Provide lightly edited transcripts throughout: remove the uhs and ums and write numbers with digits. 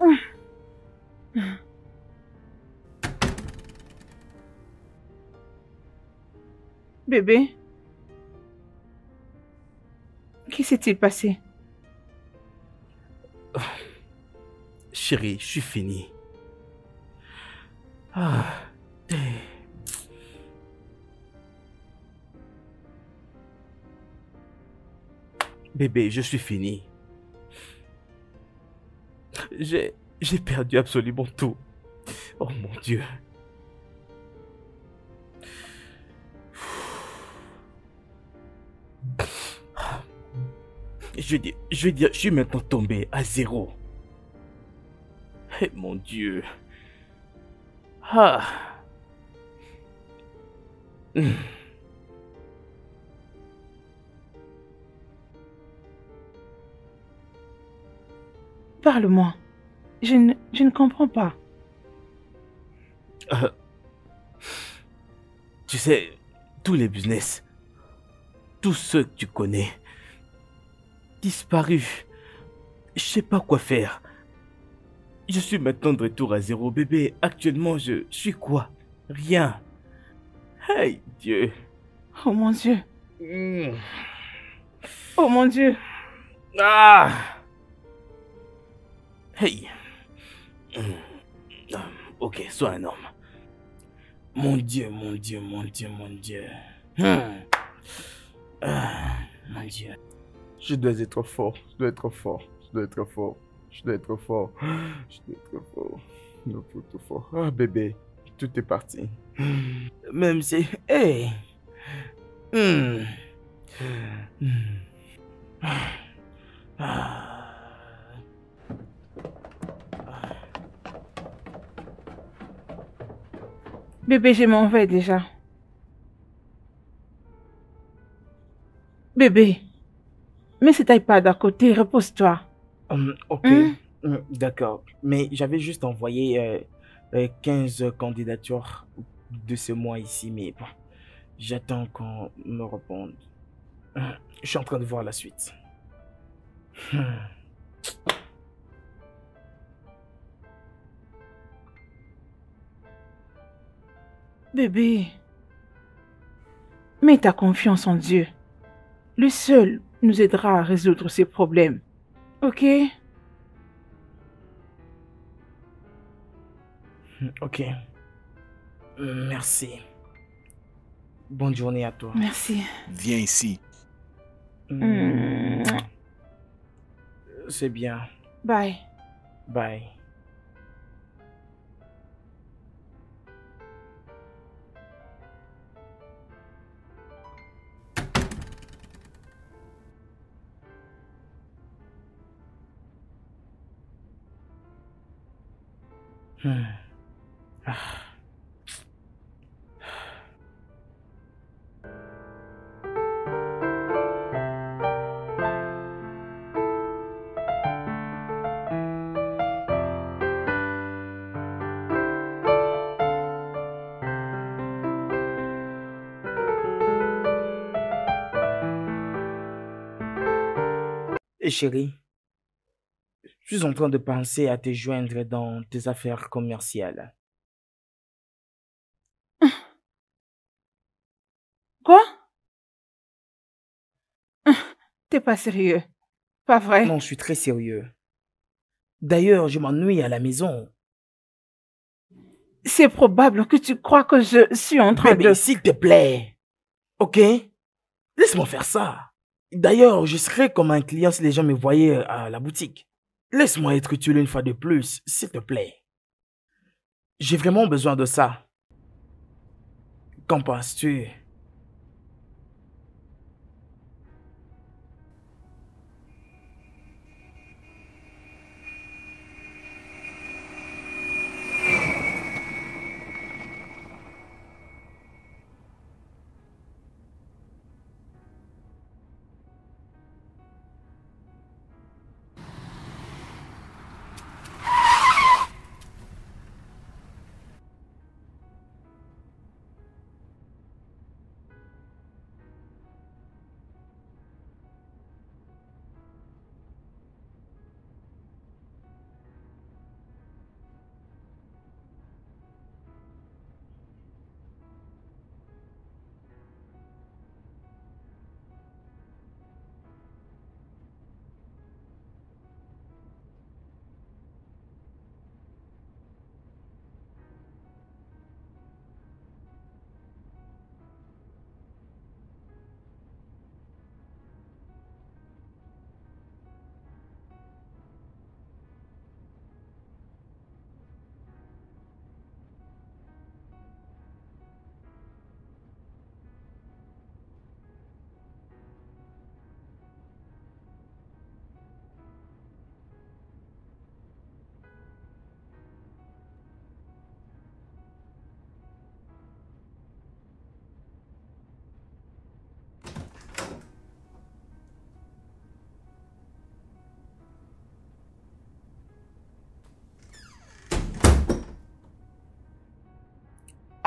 Bébé, qu'est-ce qui s'est-il passé? Chérie, je suis fini. Ah. Bébé, je suis fini. J'ai perdu absolument tout. Oh mon Dieu. Je veux dire, je suis maintenant tombé à zéro. Eh mon Dieu. Ah. Parle-moi. Je ne comprends pas. Euh, Tu sais, tous les business, tous ceux que tu connais, disparus. Je sais pas quoi faire. Je suis maintenant de retour à zéro, bébé. Actuellement, je suis quoi? Rien. Hey, Dieu. Oh mon Dieu. Mm. Oh mon Dieu. Ah. Hey. Ok, sois un homme. Mon Dieu, mon Dieu, mon Dieu, mon Dieu. Mon Dieu. Je dois être fort, je dois être fort, je dois être fort, je dois être fort, je dois être fort, je dois être fort. Ah bébé, tout est parti. Même si... Hey. Hmm. Hmm. Ah. Bébé, je m'en vais déjà. Bébé, mets cet iPad à côté, repose-toi. Ok, Hein? d'accord. Mais j'avais juste envoyé 15 candidatures de ce mois ici, mais bon, j'attends qu'on me réponde. Je suis en train de voir la suite. Bébé, mets ta confiance en Dieu. Lui seul nous aidera à résoudre ces problèmes. Ok? Ok, merci. Bonne journée à toi. Merci. Viens ici. Mm. C'est bien. Bye. Bye. Ah. Et chérie, je suis en train de penser à te joindre dans tes affaires commerciales. Quoi? T'es pas sérieux? Pas vrai? Non, je suis très sérieux. D'ailleurs, je m'ennuie à la maison. C'est probable que tu crois que je suis en train Bébé, de... s'il te plaît. Ok? Laisse-moi faire ça. D'ailleurs, je serais comme un client si les gens me voyaient à la boutique. Laisse-moi être utile une fois de plus, s'il te plaît. J'ai vraiment besoin de ça. Qu'en penses-tu?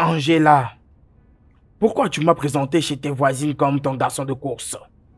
Angela, pourquoi tu m'as présenté chez tes voisines comme ton garçon de course?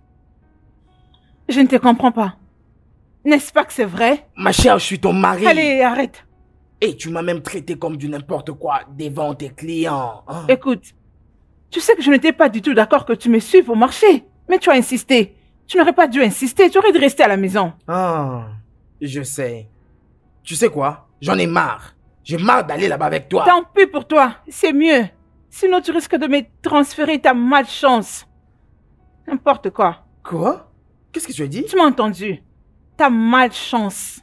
Je ne te comprends pas. N'est-ce pas que c'est vrai? Ma chère, je suis ton mari. Allez, arrête. Et tu m'as même traité comme du n'importe quoi devant tes clients. Hein? Écoute, tu sais que je n'étais pas du tout d'accord que tu me suives au marché. Mais tu as insisté. Tu n'aurais pas dû insister, tu aurais dû rester à la maison. Ah, je sais. Tu sais quoi? J'en ai marre. J'ai marre d'aller là-bas avec toi. Tant pis pour toi, c'est mieux. Sinon tu risques de me transférer ta malchance. N'importe quoi. Quoi? Qu'est-ce que tu as dit? Tu m'as entendu? Ta malchance.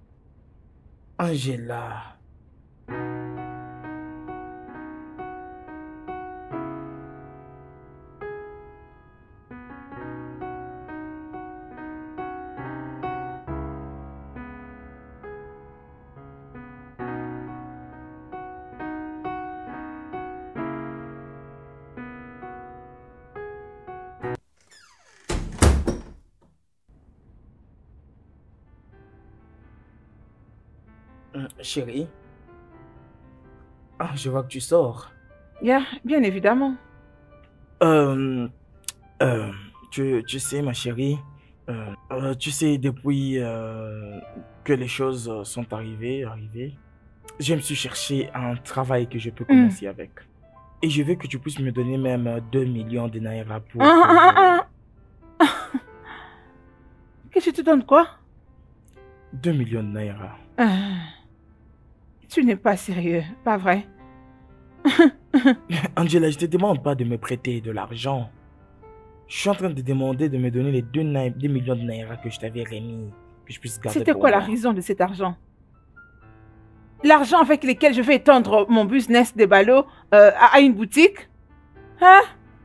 Angela. Chérie. Ah, je vois que tu sors. Yeah, bien évidemment. Tu sais, ma chérie, tu sais, depuis que les choses sont arrivées, je me suis cherché un travail que je peux commencer avec. Et je veux que tu puisses me donner même 2 millions de naira pour... Que je te donne quoi? 2 millions de naira. Tu n'es pas sérieux, pas vrai? Angela, je te demande pas de me prêter de l'argent. Je suis en train de te demander de me donner les 2 millions de naira que je t'avais remis, que je puisse garder. C'était quoi la raison de cet argent? L'argent avec lequel je vais étendre mon business de ballots à une boutique? Hein?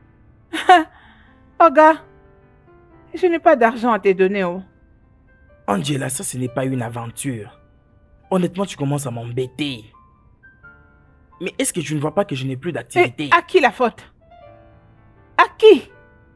Oh gars, je n'ai pas d'argent à te donner. Oh. Angela, ça ce n'est pas une aventure. Honnêtement, tu commences à m'embêter. Mais est-ce que tu ne vois pas que je n'ai plus d'activité? À qui la faute? À qui?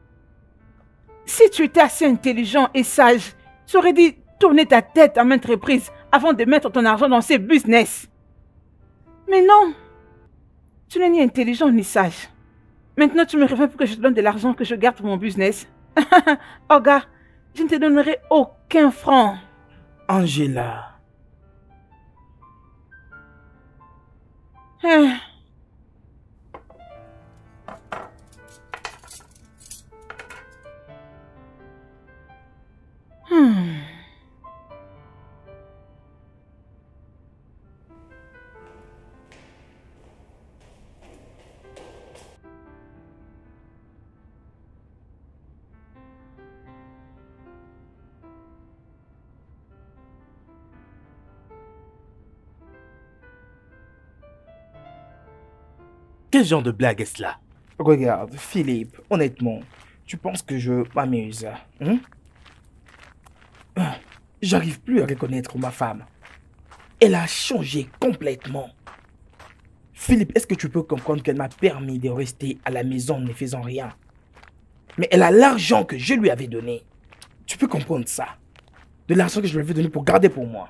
Si tu étais assez intelligent et sage, tu aurais dit tourner ta tête à maintes reprises avant de mettre ton argent dans ces business. Mais non, tu n'es ni intelligent ni sage. Maintenant, tu me reviens pour que je te donne de l'argent que je garde pour mon business. Oh gars, je ne te donnerai aucun franc. Angela. Quel genre de blague est-ce là? Regarde, Philippe, honnêtement, tu penses que je m'amuse, hein? J'arrive plus à reconnaître ma femme. Elle a changé complètement. Philippe, est-ce que tu peux comprendre qu'elle m'a permis de rester à la maison ne faisant rien? Mais elle a l'argent que je lui avais donné. Tu peux comprendre ça? De l'argent que je lui avais donné pour garder pour moi.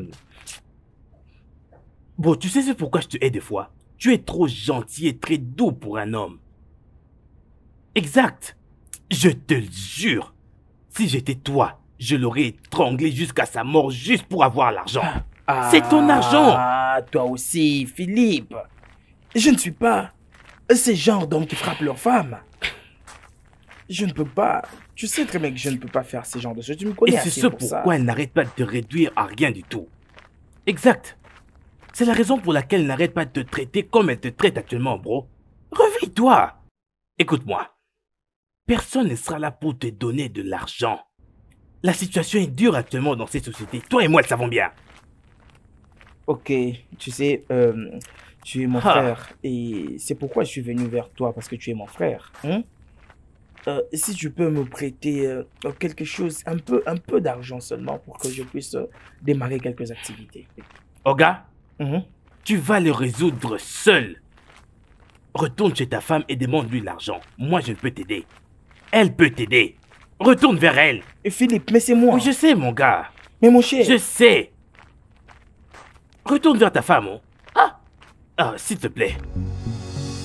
Bon, tu sais c'est pourquoi je te hais des fois? Tu es trop gentil et très doux pour un homme. Exact. Je te le jure. Si j'étais toi, je l'aurais étranglé jusqu'à sa mort juste pour avoir l'argent. C'est ton argent. Ah, toi aussi, Philippe. Je ne suis pas ce genre d'homme qui frappe leur femme. Je ne peux pas. Tu sais très bien que je ne peux pas faire ce genre de choses. Tu me connais Et assez c'est ce pour ça. pourquoi elle n'arrête pas de te réduire à rien du tout. Exact. C'est la raison pour laquelle elle n'arrête pas de te traiter comme elle te traite actuellement, bro. Réveille-toi. Écoute-moi. Personne ne sera là pour te donner de l'argent. La situation est dure actuellement dans cette société. Toi et moi le savons bien. Ok, tu sais, tu es mon frère. Et c'est pourquoi je suis venu vers toi, parce que tu es mon frère. Hein? Si tu peux me prêter quelque chose, un peu d'argent seulement pour que je puisse démarrer quelques activités. Oga, tu vas le résoudre seul. Retourne chez ta femme et demande-lui l'argent. Moi, je ne peux t'aider. Elle peut t'aider. Retourne vers elle. Et Philippe, mais c'est moi. Oui, je sais, mon gars. Mais mon cher. Je sais. Retourne vers ta femme. Oh. Ah, s'il te plaît.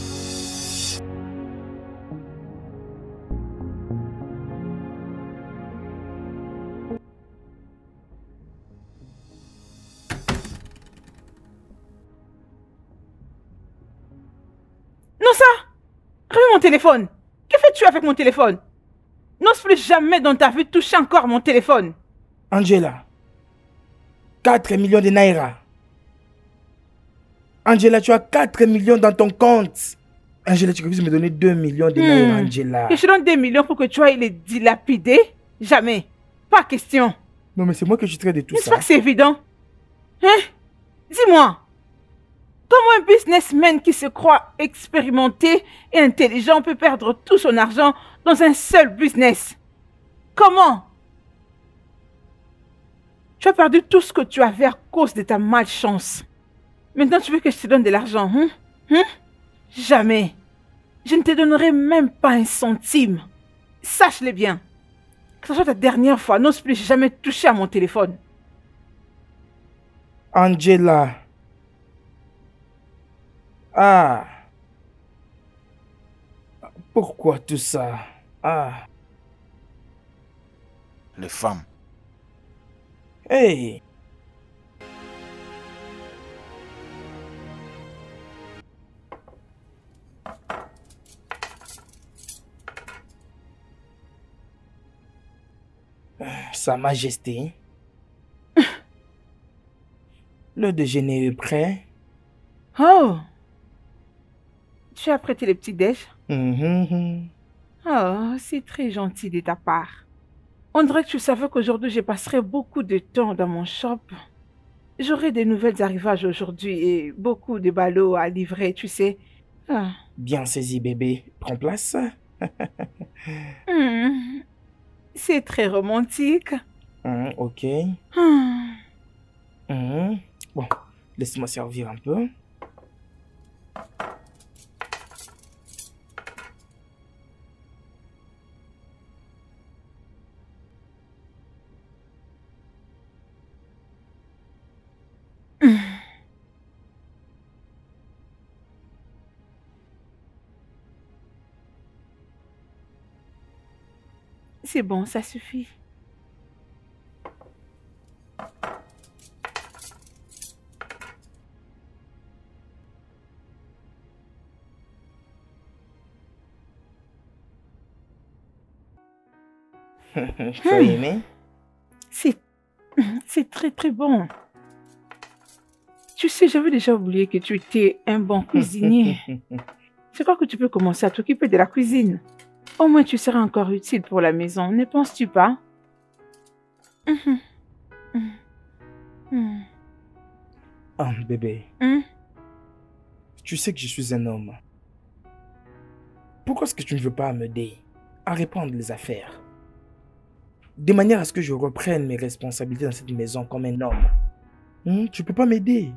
mon téléphone. Que fais-tu avec mon téléphone? N'ose plus jamais dans ta vie toucher encore mon téléphone. Angela, 4 millions de naira. Angela, tu as 4 millions dans ton compte. Angela, tu refuses de me donner 2 millions de naira, Angela. Que je te donne 2 millions pour que tu ailles les dilapider? Jamais. Pas question. Non, mais c'est moi que je traite de tout N'est-ce ça. pas que c'est évident? Hein? Dis-moi. Comment un businessman qui se croit expérimenté et intelligent peut perdre tout son argent dans un seul business? Comment? Tu as perdu tout ce que tu avais à cause de ta malchance. Maintenant, tu veux que je te donne de l'argent, hein? Jamais. Je ne te donnerai même pas un centime. Sache-le bien. Que ce soit ta dernière fois, n'ose plus jamais toucher à mon téléphone. Angela. Ah. Pourquoi tout ça? Ah. Les femmes. Hey. Sa Majesté. Le déjeuner est prêt. Oh! Tu as prêté le petit-déj? Mhm. Oh, c'est très gentil de ta part. On dirait que tu savais qu'aujourd'hui, je passerai beaucoup de temps dans mon shop. J'aurai des nouvelles arrivages aujourd'hui et beaucoup de ballots à livrer, tu sais. Ah. Bien saisi, bébé. Prends place. C'est très romantique. Ok. Bon, laisse-moi servir un peu. C'est bon, ça suffit. Tu as aimé? C'est très très bon. Tu sais, j'avais déjà oublié que tu étais un bon cuisinier. Je crois que tu peux commencer à t'occuper de la cuisine. Au moins, tu seras encore utile pour la maison, ne penses-tu pas? Ah, bébé. Tu sais que je suis un homme. Pourquoi est-ce que tu ne veux pas m'aider à répondre les affaires? De manière à ce que je reprenne mes responsabilités dans cette maison comme un homme. Tu peux pas m'aider.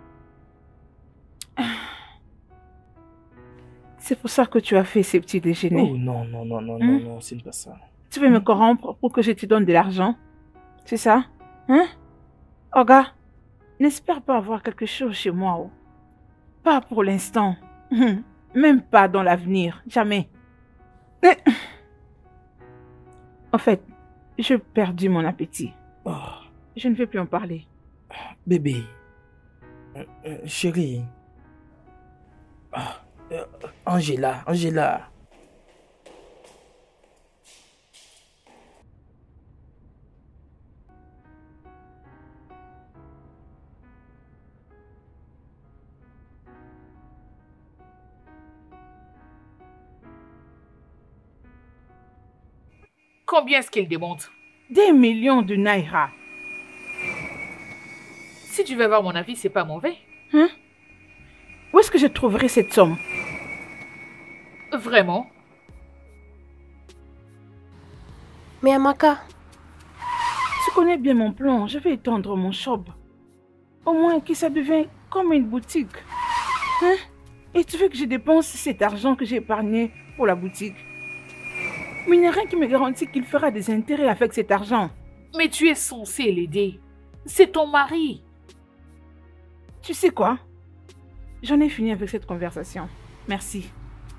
C'est pour ça que tu as fait ces petits déjeuners. Oh non, non, non, non, non, non, c'est pas ça. Tu veux me corrompre pour que je te donne de l'argent? C'est ça? Oh gars, n'espère pas avoir quelque chose chez moi. Oh. Pas pour l'instant. Même pas dans l'avenir. Jamais. En fait, j'ai perdu mon appétit. Oh. Je ne vais plus en parler. Bébé. Chérie. Angela, Angela. Combien est-ce qu'il demande? Des millions de naira. Si tu veux avoir mon avis, c'est pas mauvais. Où est-ce que je trouverai cette somme? Vraiment? Mais Amaka, Tu connais bien mon plan. Je vais étendre mon shop. Au moins que ça devienne comme une boutique. Et tu veux que je dépense cet argent que j'ai épargné pour la boutique? Mais il n'y a rien qui me garantit qu'il fera des intérêts avec cet argent. Mais tu es censé l'aider. C'est ton mari. Tu sais quoi? J'en ai fini avec cette conversation. Merci.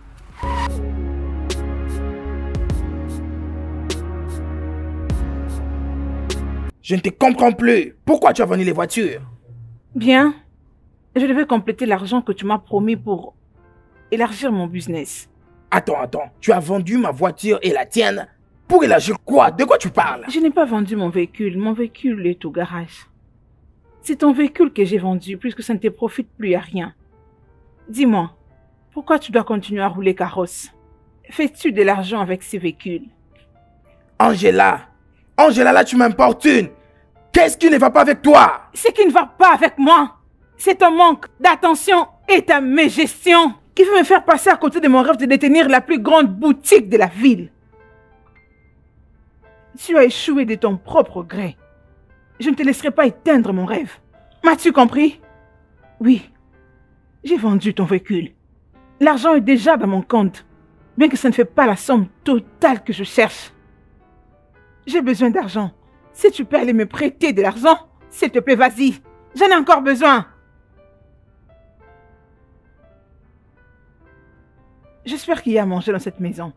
Je ne te comprends plus. Pourquoi tu as vendu les voitures? Bien. Je devais compléter l'argent que tu m'as promis pour élargir mon business. Attends. Tu as vendu ma voiture et la tienne pour élargir quoi? De quoi tu parles? Je n'ai pas vendu mon véhicule. Mon véhicule est au garage. C'est ton véhicule que j'ai vendu puisque ça ne te profite plus à rien. Dis-moi, pourquoi tu dois continuer à rouler carrosse? Fais-tu de l'argent avec ces véhicules? Angela, là tu m'importunes. Qu'est-ce qui ne va pas avec toi? Ce qui ne va pas avec moi, c'est ton manque d'attention et ta mégestion qui veut me faire passer à côté de mon rêve de détenir la plus grande boutique de la ville. Tu as échoué de ton propre gré. Je ne te laisserai pas éteindre mon rêve. M'as-tu compris? Oui, j'ai vendu ton véhicule. L'argent est déjà dans mon compte, bien que ça ne fait pas la somme totale que je cherche. J'ai besoin d'argent. Si tu peux aller me prêter de l'argent, s'il te plaît, vas-y. J'en ai encore besoin. J'espère qu'il y a à manger dans cette maison.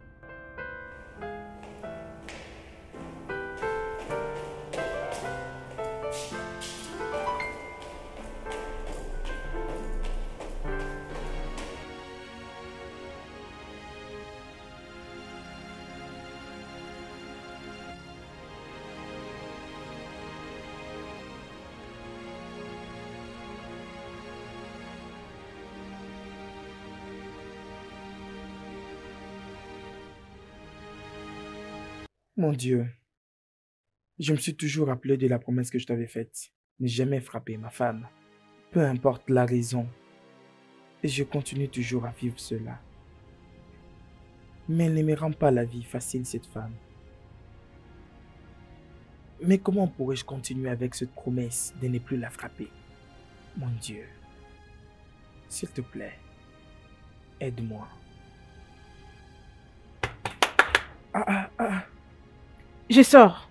Mon Dieu, je me suis toujours rappelé de la promesse que je t'avais faite. Ne jamais frapper ma femme, peu importe la raison. Et je continue toujours à vivre cela. Mais elle ne me rend pas la vie facile, cette femme. Mais comment pourrais-je continuer avec cette promesse de ne plus la frapper? Mon Dieu, s'il te plaît, aide-moi. Je sors.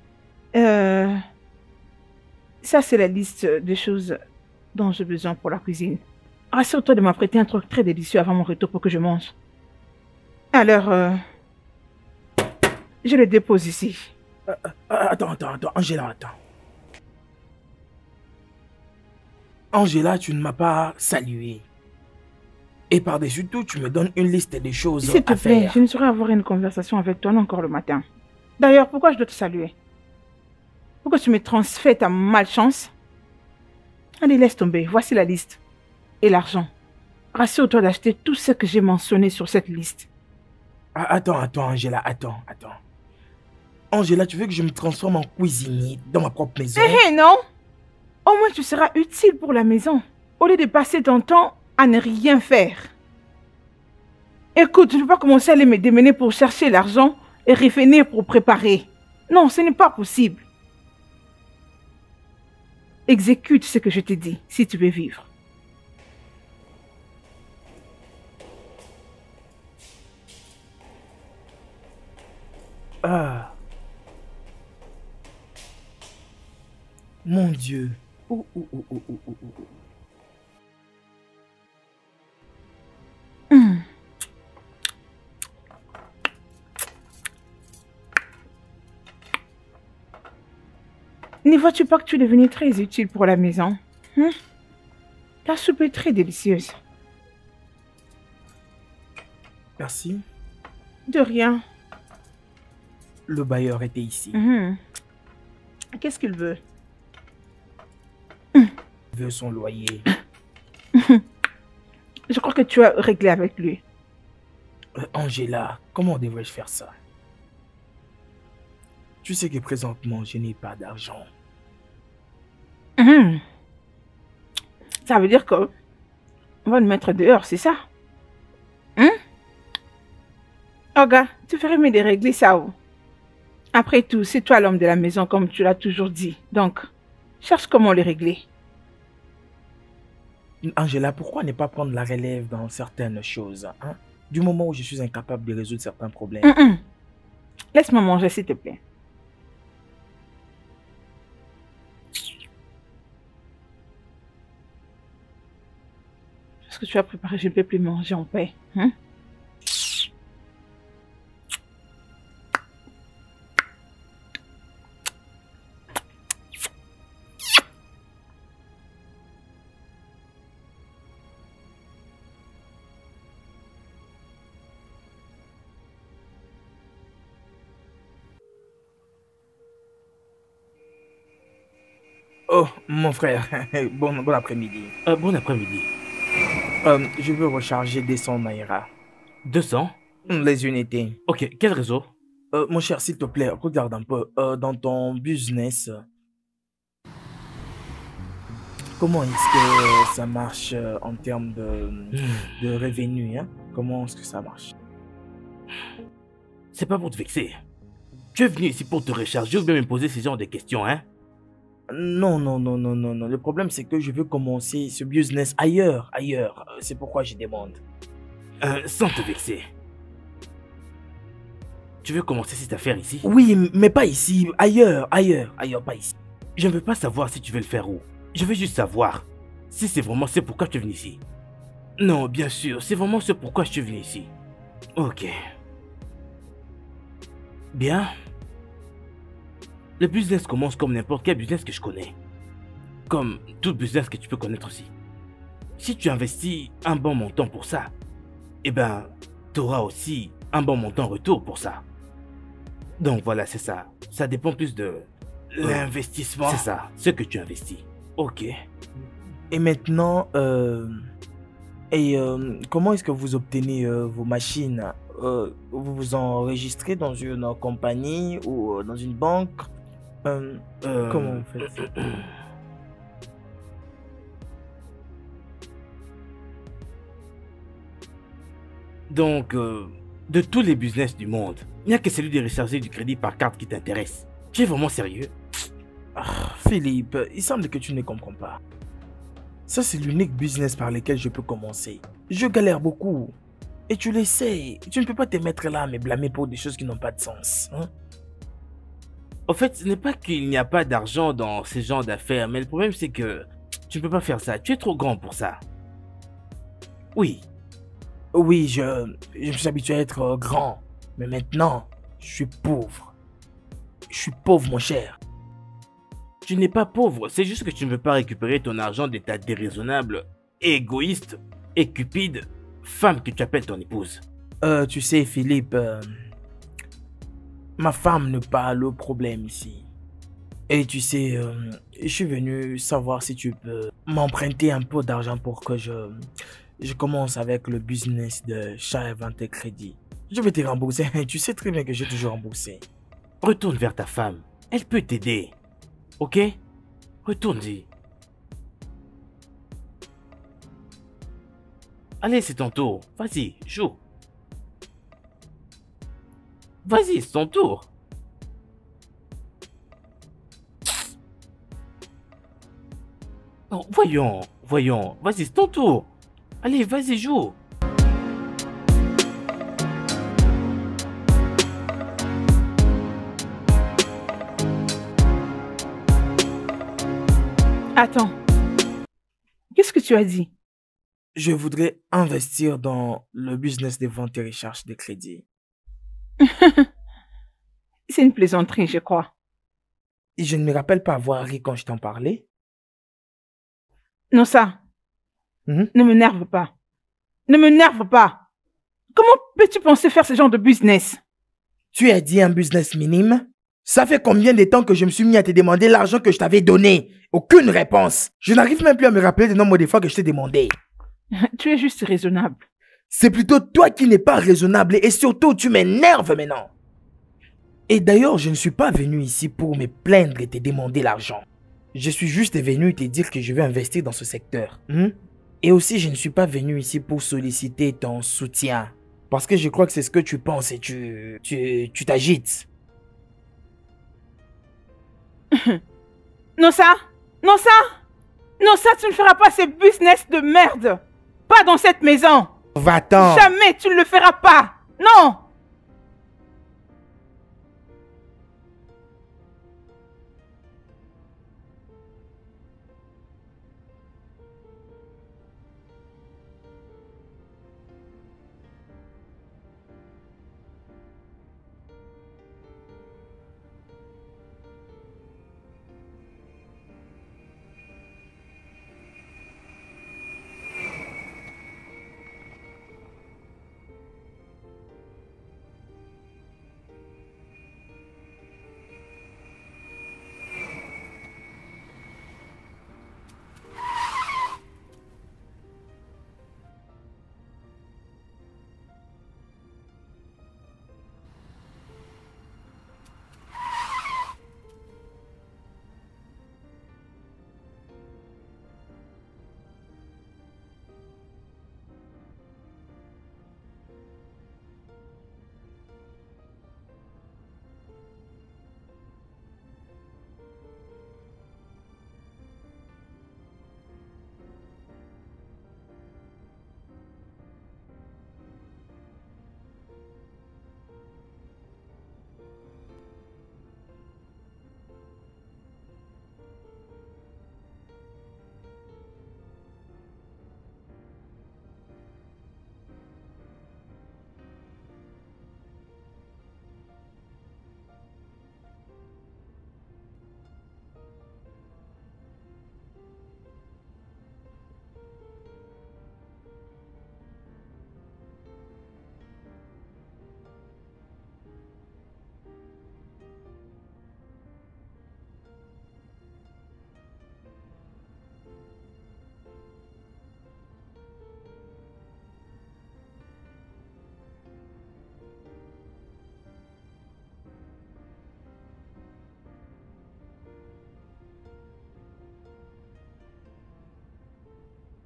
Ça, c'est la liste des choses dont j'ai besoin pour la cuisine. Rassure-toi de m'apprêter un truc très délicieux avant mon retour pour que je mange. Alors, je le dépose ici. Attends, Angela, attends. Angela, tu ne m'as pas salué. Et par-dessus tout, tu me donnes une liste des choses S'il te à plaît, faire. je ne saurais avoir une conversation avec toi encore le matin. D'ailleurs, pourquoi je dois te saluer? Pourquoi tu me transfères ta malchance? Allez, laisse tomber. Voici la liste. Et l'argent. Rassure-toi d'acheter tout ce que j'ai mentionné sur cette liste. Attends, Angela, attends. Angela, tu veux que je me transforme en cuisinier dans ma propre maison? Non! Au moins, tu seras utile pour la maison. Au lieu de passer ton temps à ne rien faire. Écoute, je ne peux pas commencer à aller me démener pour chercher l'argent et revenir pour préparer. Non, ce n'est pas possible. Exécute ce que je te dis, si tu veux vivre. Mon Dieu. Ne vois-tu pas que tu es devenu très utile pour la maison? Ta soupe est très délicieuse. Merci. De rien. Le bailleur était ici. Qu'est-ce qu'il veut? Il veut son loyer. Je crois que tu as réglé avec lui. Angela, comment devrais-je faire ça? Tu sais que présentement, je n'ai pas d'argent. Ça veut dire que on va le mettre dehors, c'est ça? Oh gars, tu ferais mieux de régler ça où? Après tout, c'est toi l'homme de la maison comme tu l'as toujours dit. Donc, cherche comment le régler. Angela, pourquoi ne pas prendre la relève dans certaines choses, hein? Du moment où je suis incapable de résoudre certains problèmes. Laisse-moi manger, s'il te plaît. Ce que tu as préparé, je ne peux plus manger en paix. Oh, mon frère, bon après-midi. Bon après-midi. Je veux recharger des 100 Naira. 200? Les unités. Ok, quel réseau? Mon cher, s'il te plaît, regarde un peu. Dans ton business, comment est-ce que ça marche en termes de revenus, hein? Comment est-ce que ça marche? C'est pas pour te vexer. Tu es venu ici pour te recharger ou bien me poser ce genre de questions, hein? Non. Le problème, c'est que je veux commencer ce business ailleurs. C'est pourquoi je demande. Sans te vexer. Tu veux commencer cette affaire ici? Oui, mais pas ici. Ailleurs, pas ici. Je ne veux pas savoir si tu veux le faire où. Je veux juste savoir si c'est vraiment ce pourquoi tu es venu ici. Non, bien sûr, c'est vraiment ce pourquoi je suis venu ici. Ok. Bien. Le business commence comme n'importe quel business que je connais. Comme tout business que tu peux connaître aussi. Si tu investis un bon montant pour ça, eh ben, tu auras aussi un bon montant en retour pour ça. Donc voilà, c'est ça. Ça dépend plus de l'investissement. C'est ça, ce que tu investis. Ok. Et maintenant, comment est-ce que vous obtenez vos machines? Vous vous enregistrez dans une compagnie ou dans une banque? Comment vous faites ça? Donc, de tous les business du monde, il n'y a que celui de recharger du crédit par carte qui t'intéresse. Tu es vraiment sérieux? Philippe, il semble que tu ne comprends pas. Ça, c'est l'unique business par lequel je peux commencer. Je galère beaucoup. Et tu le sais, tu ne peux pas te mettre là à me blâmer pour des choses qui n'ont pas de sens. Hein? En fait, ce n'est pas qu'il n'y a pas d'argent dans ce genre d'affaires, mais le problème c'est que tu ne peux pas faire ça. Tu es trop grand pour ça. Oui. Oui, je me suis habitué à être grand. Mais maintenant, je suis pauvre. Je suis pauvre, mon cher. Tu n'es pas pauvre, c'est juste que tu ne veux pas récupérer ton argent de ta déraisonnable, égoïste et cupide femme que tu appelles ton épouse. Tu sais, Philippe, ma femme n'est pas le problème ici. Et tu sais, je suis venu savoir si tu peux m'emprunter un peu d'argent pour que je commence avec le business de chat et vente de crédit. Je vais te rembourser. Tu sais très bien que j'ai toujours remboursé. Retourne vers ta femme. Elle peut t'aider. Ok? Retourne-y. Allez, c'est ton tour. Vas-y, joue. Vas-y, c'est ton tour. Non, voyons. Vas-y, c'est ton tour. Allez, vas-y, joue. Attends. Qu'est-ce que tu as dit? Je voudrais investir dans le business de vente et recharge de crédit. C'est une plaisanterie, je crois. Et je ne me rappelle pas avoir ri quand je t'en parlais. Non, ça. Ne m'énerve pas. Ne m'énerve pas. Comment peux-tu penser faire ce genre de business? Tu as dit un business minime? Ça fait combien de temps que je me suis mis à te demander l'argent que je t'avais donné? Aucune réponse. Je n'arrive même plus à me rappeler le nombre de fois que je t'ai demandé. Tu es juste raisonnable. C'est plutôt toi qui n'es pas raisonnable et surtout tu m'énerves maintenant. Et d'ailleurs, je ne suis pas venu ici pour me plaindre et te demander l'argent. Je suis juste venu te dire que je vais investir dans ce secteur. Et aussi, je ne suis pas venu ici pour solliciter ton soutien. Parce que je crois que c'est ce que tu penses et tu t'agites. Non, ça, tu ne feras pas ce business de merde. Pas dans cette maison. Va-t'en. Jamais tu ne le feras pas. Non.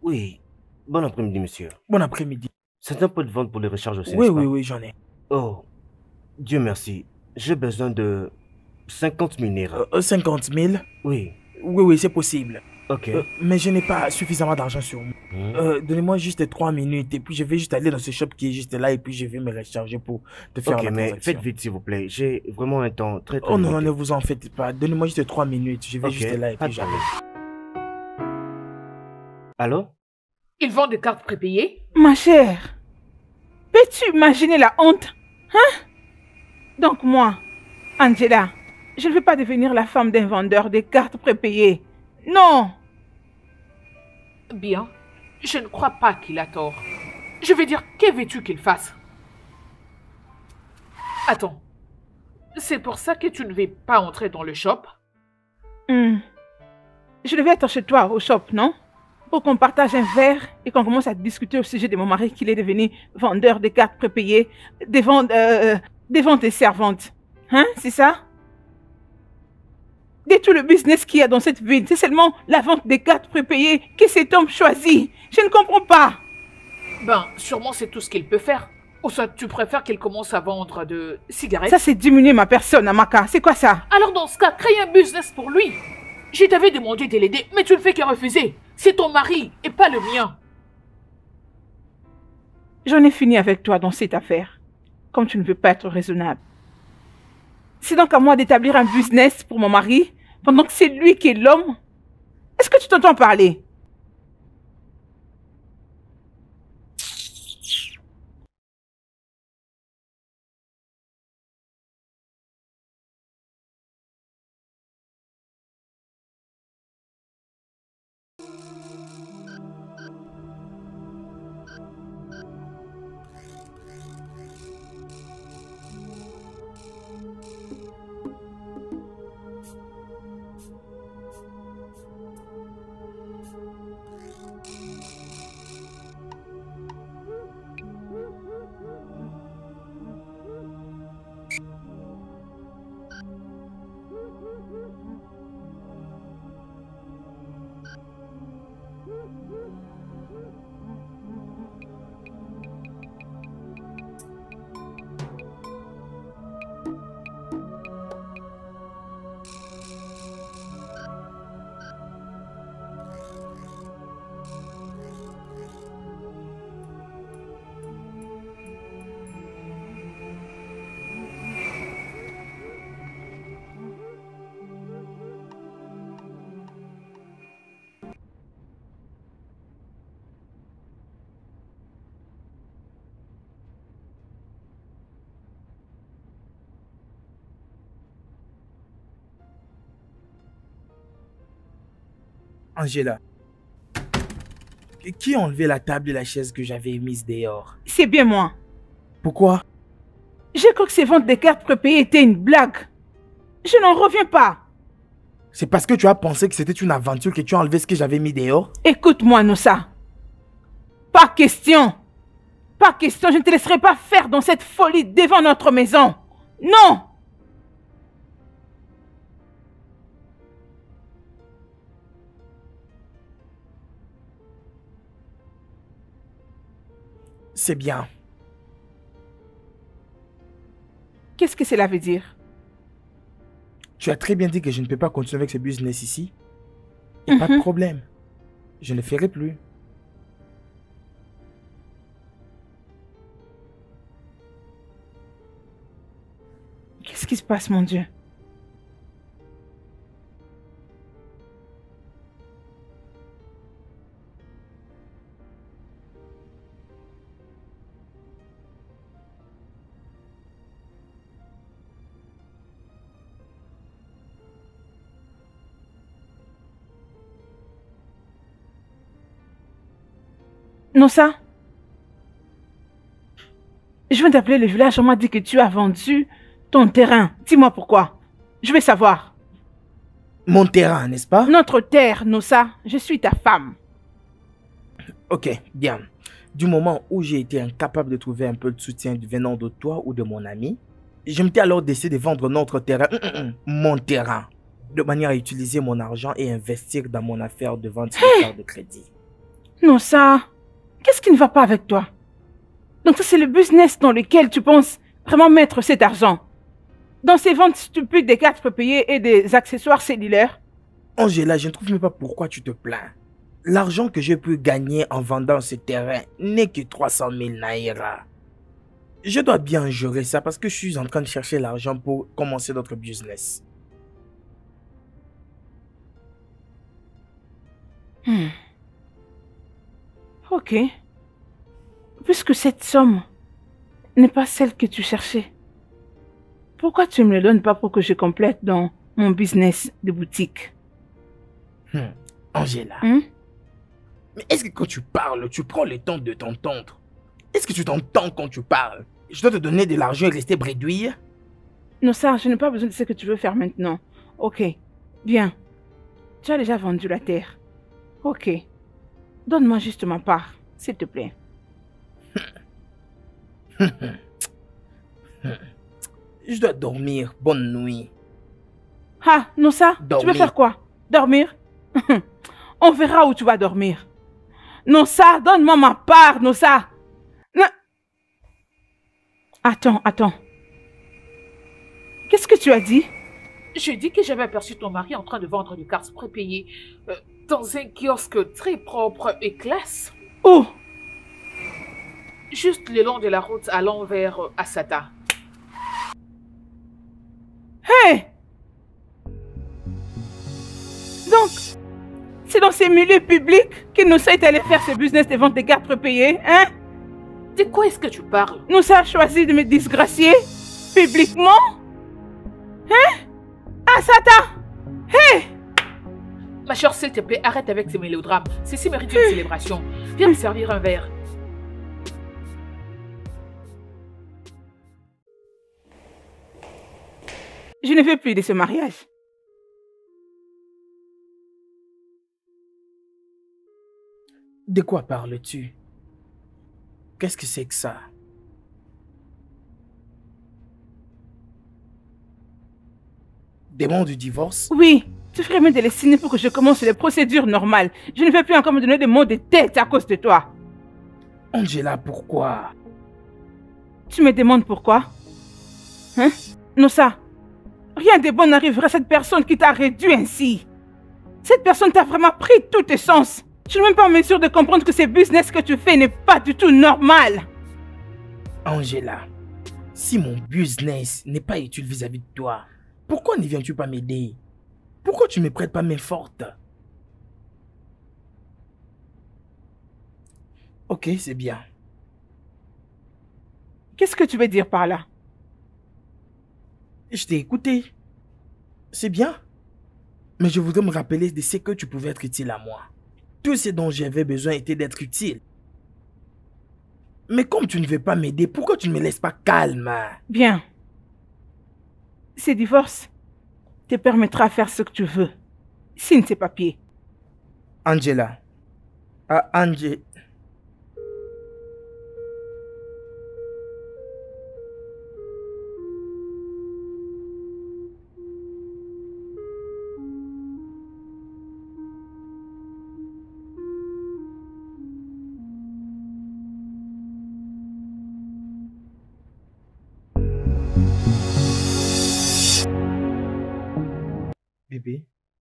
Oui. Bon après-midi, monsieur. Bon après-midi. C'est un pot de vente pour les recharges aussi, Oui, n'est-ce pas? oui, j'en ai. Oh, Dieu merci. J'ai besoin de 50 000 naira. 50 000? Oui. Oui, c'est possible. Ok. Mais je n'ai pas suffisamment d'argent sur moi. Donnez-moi juste 3 minutes et puis je vais juste aller dans ce shop qui est juste là et puis je vais me recharger pour te faire la transaction. Ok, mais faites vite s'il vous plaît. J'ai vraiment un temps très Oh non, limité. ne vous en faites pas. Donnez-moi juste 3 minutes. Je vais juste là et puis j'arrive. Allô? Ils vendent des cartes prépayées? Ma chère, peux-tu imaginer la honte? Hein? Donc moi, Angela, je ne veux pas devenir la femme d'un vendeur de cartes prépayées. Non! Bien, je ne crois pas qu'il a tort. Je veux dire, que veux-tu qu'il fasse? Attends, c'est pour ça que tu ne veux pas entrer dans le shop? Je devais être chez toi au shop, non? Pour qu'on partage un verre et qu'on commence à discuter au sujet de mon mari qu'il est devenu vendeur de cartes prépayées, des ventes et servantes. Hein, c'est ça? De tout le business qu'il y a dans cette ville, c'est seulement la vente des cartes prépayées que cet homme choisit. Je ne comprends pas. Ben, sûrement c'est tout ce qu'il peut faire. Ou soit tu préfères qu'il commence à vendre de cigarettes? Ça, c'est diminuer ma personne, Amaka. C'est quoi ça? Alors dans ce cas, crée un business pour lui. Je t'avais demandé de l'aider, mais tu ne fais que refuser. C'est ton mari et pas le mien. J'en ai fini avec toi dans cette affaire. Comme tu ne veux pas être raisonnable. C'est donc à moi d'établir un business pour mon mari, pendant que c'est lui qui est l'homme. Est-ce que tu t'entends parler? Angela, qui a enlevé la table et la chaise que j'avais mise dehors? C'est bien moi. Pourquoi? J'ai cru que ces ventes de cartes prépayées étaient une blague. Je n'en reviens pas. C'est parce que tu as pensé que c'était une aventure que tu as enlevé ce que j'avais mis dehors? Écoute-moi, Noussa. Pas question. Pas question, je ne te laisserai pas faire dans cette folie devant notre maison. Non! C'est bien. Qu'est-ce que cela veut dire? Tu as très bien dit que je ne peux pas continuer avec ce business ici. Et pas de problème. Je ne le ferai plus. Qu'est-ce qui se passe, mon Dieu? Non, ça? Je viens d'appeler le village, on m'a dit que tu as vendu ton terrain. Dis-moi pourquoi. Je veux savoir. Mon terrain, n'est-ce pas? Notre terre, Noussa. Je suis ta femme. Ok, bien. Du moment où j'ai été incapable de trouver un peu de soutien venant de toi ou de mon ami, je m'étais alors décidé de vendre notre terrain, mon terrain, de manière à utiliser mon argent et investir dans mon affaire de vente de carte de crédit. Non, ça... Qu'est-ce qui ne va pas avec toi? Donc ça, c'est le business dans lequel tu penses vraiment mettre cet argent? Dans ces ventes stupides des cartes prépayées et des accessoires cellulaires? Angela, je ne trouve même pas pourquoi tu te plains. L'argent que j'ai pu gagner en vendant ce terrain n'est que 300 000 naira. Je dois bien gérer ça parce que je suis en train de chercher l'argent pour commencer notre business. Ok. Puisque cette somme n'est pas celle que tu cherchais, pourquoi tu ne me le donnes pas pour que je complète dans mon business de boutique? Angela, mais est-ce que quand tu parles, tu prends le temps de t'entendre? Est-ce que tu t'entends quand tu parles? Je dois te donner de l'argent et rester bredouille? Non, ça, je n'ai pas besoin de ce que tu veux faire maintenant. Ok, bien. Tu as déjà vendu la terre. Ok. Donne-moi juste ma part, s'il te plaît. Je dois dormir. Bonne nuit. Ah, non ça, tu Dormir. veux faire quoi? Dormir? On verra où tu vas dormir. Non ça, donne-moi ma part, non ça. Non. Attends. Qu'est-ce que tu as dit? J'ai dit que j'avais aperçu ton mari en train de vendre des cartes prépayées dans un kiosque très propre et classe. Où? Juste le long de la route allant vers Asata. Hé! Donc, c'est dans ces milieux publics que nous est allé faire ce business de vente des cartes prépayées, hein? De quoi est-ce que tu parles? Nous a choisi de me disgracier publiquement? Hein? Asata! Hé! Ma chère, s'il te plaît, arrête avec ces mélodrames. Ceci mérite une célébration. Viens me servir un verre. Je ne veux plus de ce mariage. De quoi parles-tu? Qu'est-ce que c'est que ça? Demande du divorce? Oui, tu ferais mieux de les signer pour que je commence les procédures normales. Je ne vais plus encore me donner des maux de tête à cause de toi. Angela, pourquoi? Tu me demandes pourquoi? Hein? Nossa, rien de bon n'arrivera à cette personne qui t'a réduit ainsi. Cette personne t'a vraiment pris tous tes sens. Je ne suis même pas en mesure de comprendre que ce business que tu fais n'est pas du tout normal. Angela, si mon business n'est pas utile vis-à-vis de toi, pourquoi ne viens-tu pas m'aider? Pourquoi tu ne me prêtes pas main forte? Ok, c'est bien. Qu'est-ce que tu veux dire par là? Je t'ai écouté. C'est bien. Mais je voudrais me rappeler de ce que tu pouvais être utile à moi. Tout ce dont j'avais besoin était d'être utile. Mais comme tu ne veux pas m'aider, pourquoi tu ne me laisses pas calme? Bien. Ce divorce te permettra de faire ce que tu veux. Signe ces papiers. Angela. Ah, Angela. Bébé,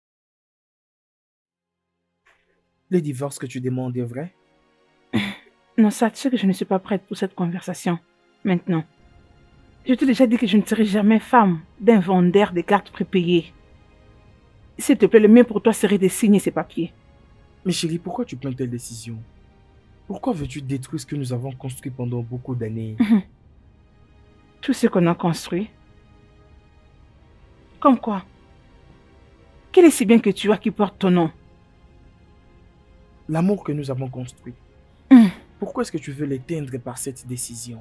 le divorce que tu demandes est vrai? Non, ça, tu sais que je ne suis pas prête pour cette conversation. Maintenant. Je t'ai déjà dit que je ne serai jamais femme d'un vendeur de cartes prépayées. S'il te plaît, le mieux pour toi serait de signer ces papiers. Mais chérie, pourquoi tu prends telle décision? Pourquoi veux-tu détruire ce que nous avons construit pendant beaucoup d'années? Tout ce qu'on a construit. Comme quoi? Quel est si bien que tu as qui porte ton nom? L'amour que nous avons construit. Pourquoi est-ce que tu veux l'éteindre par cette décision?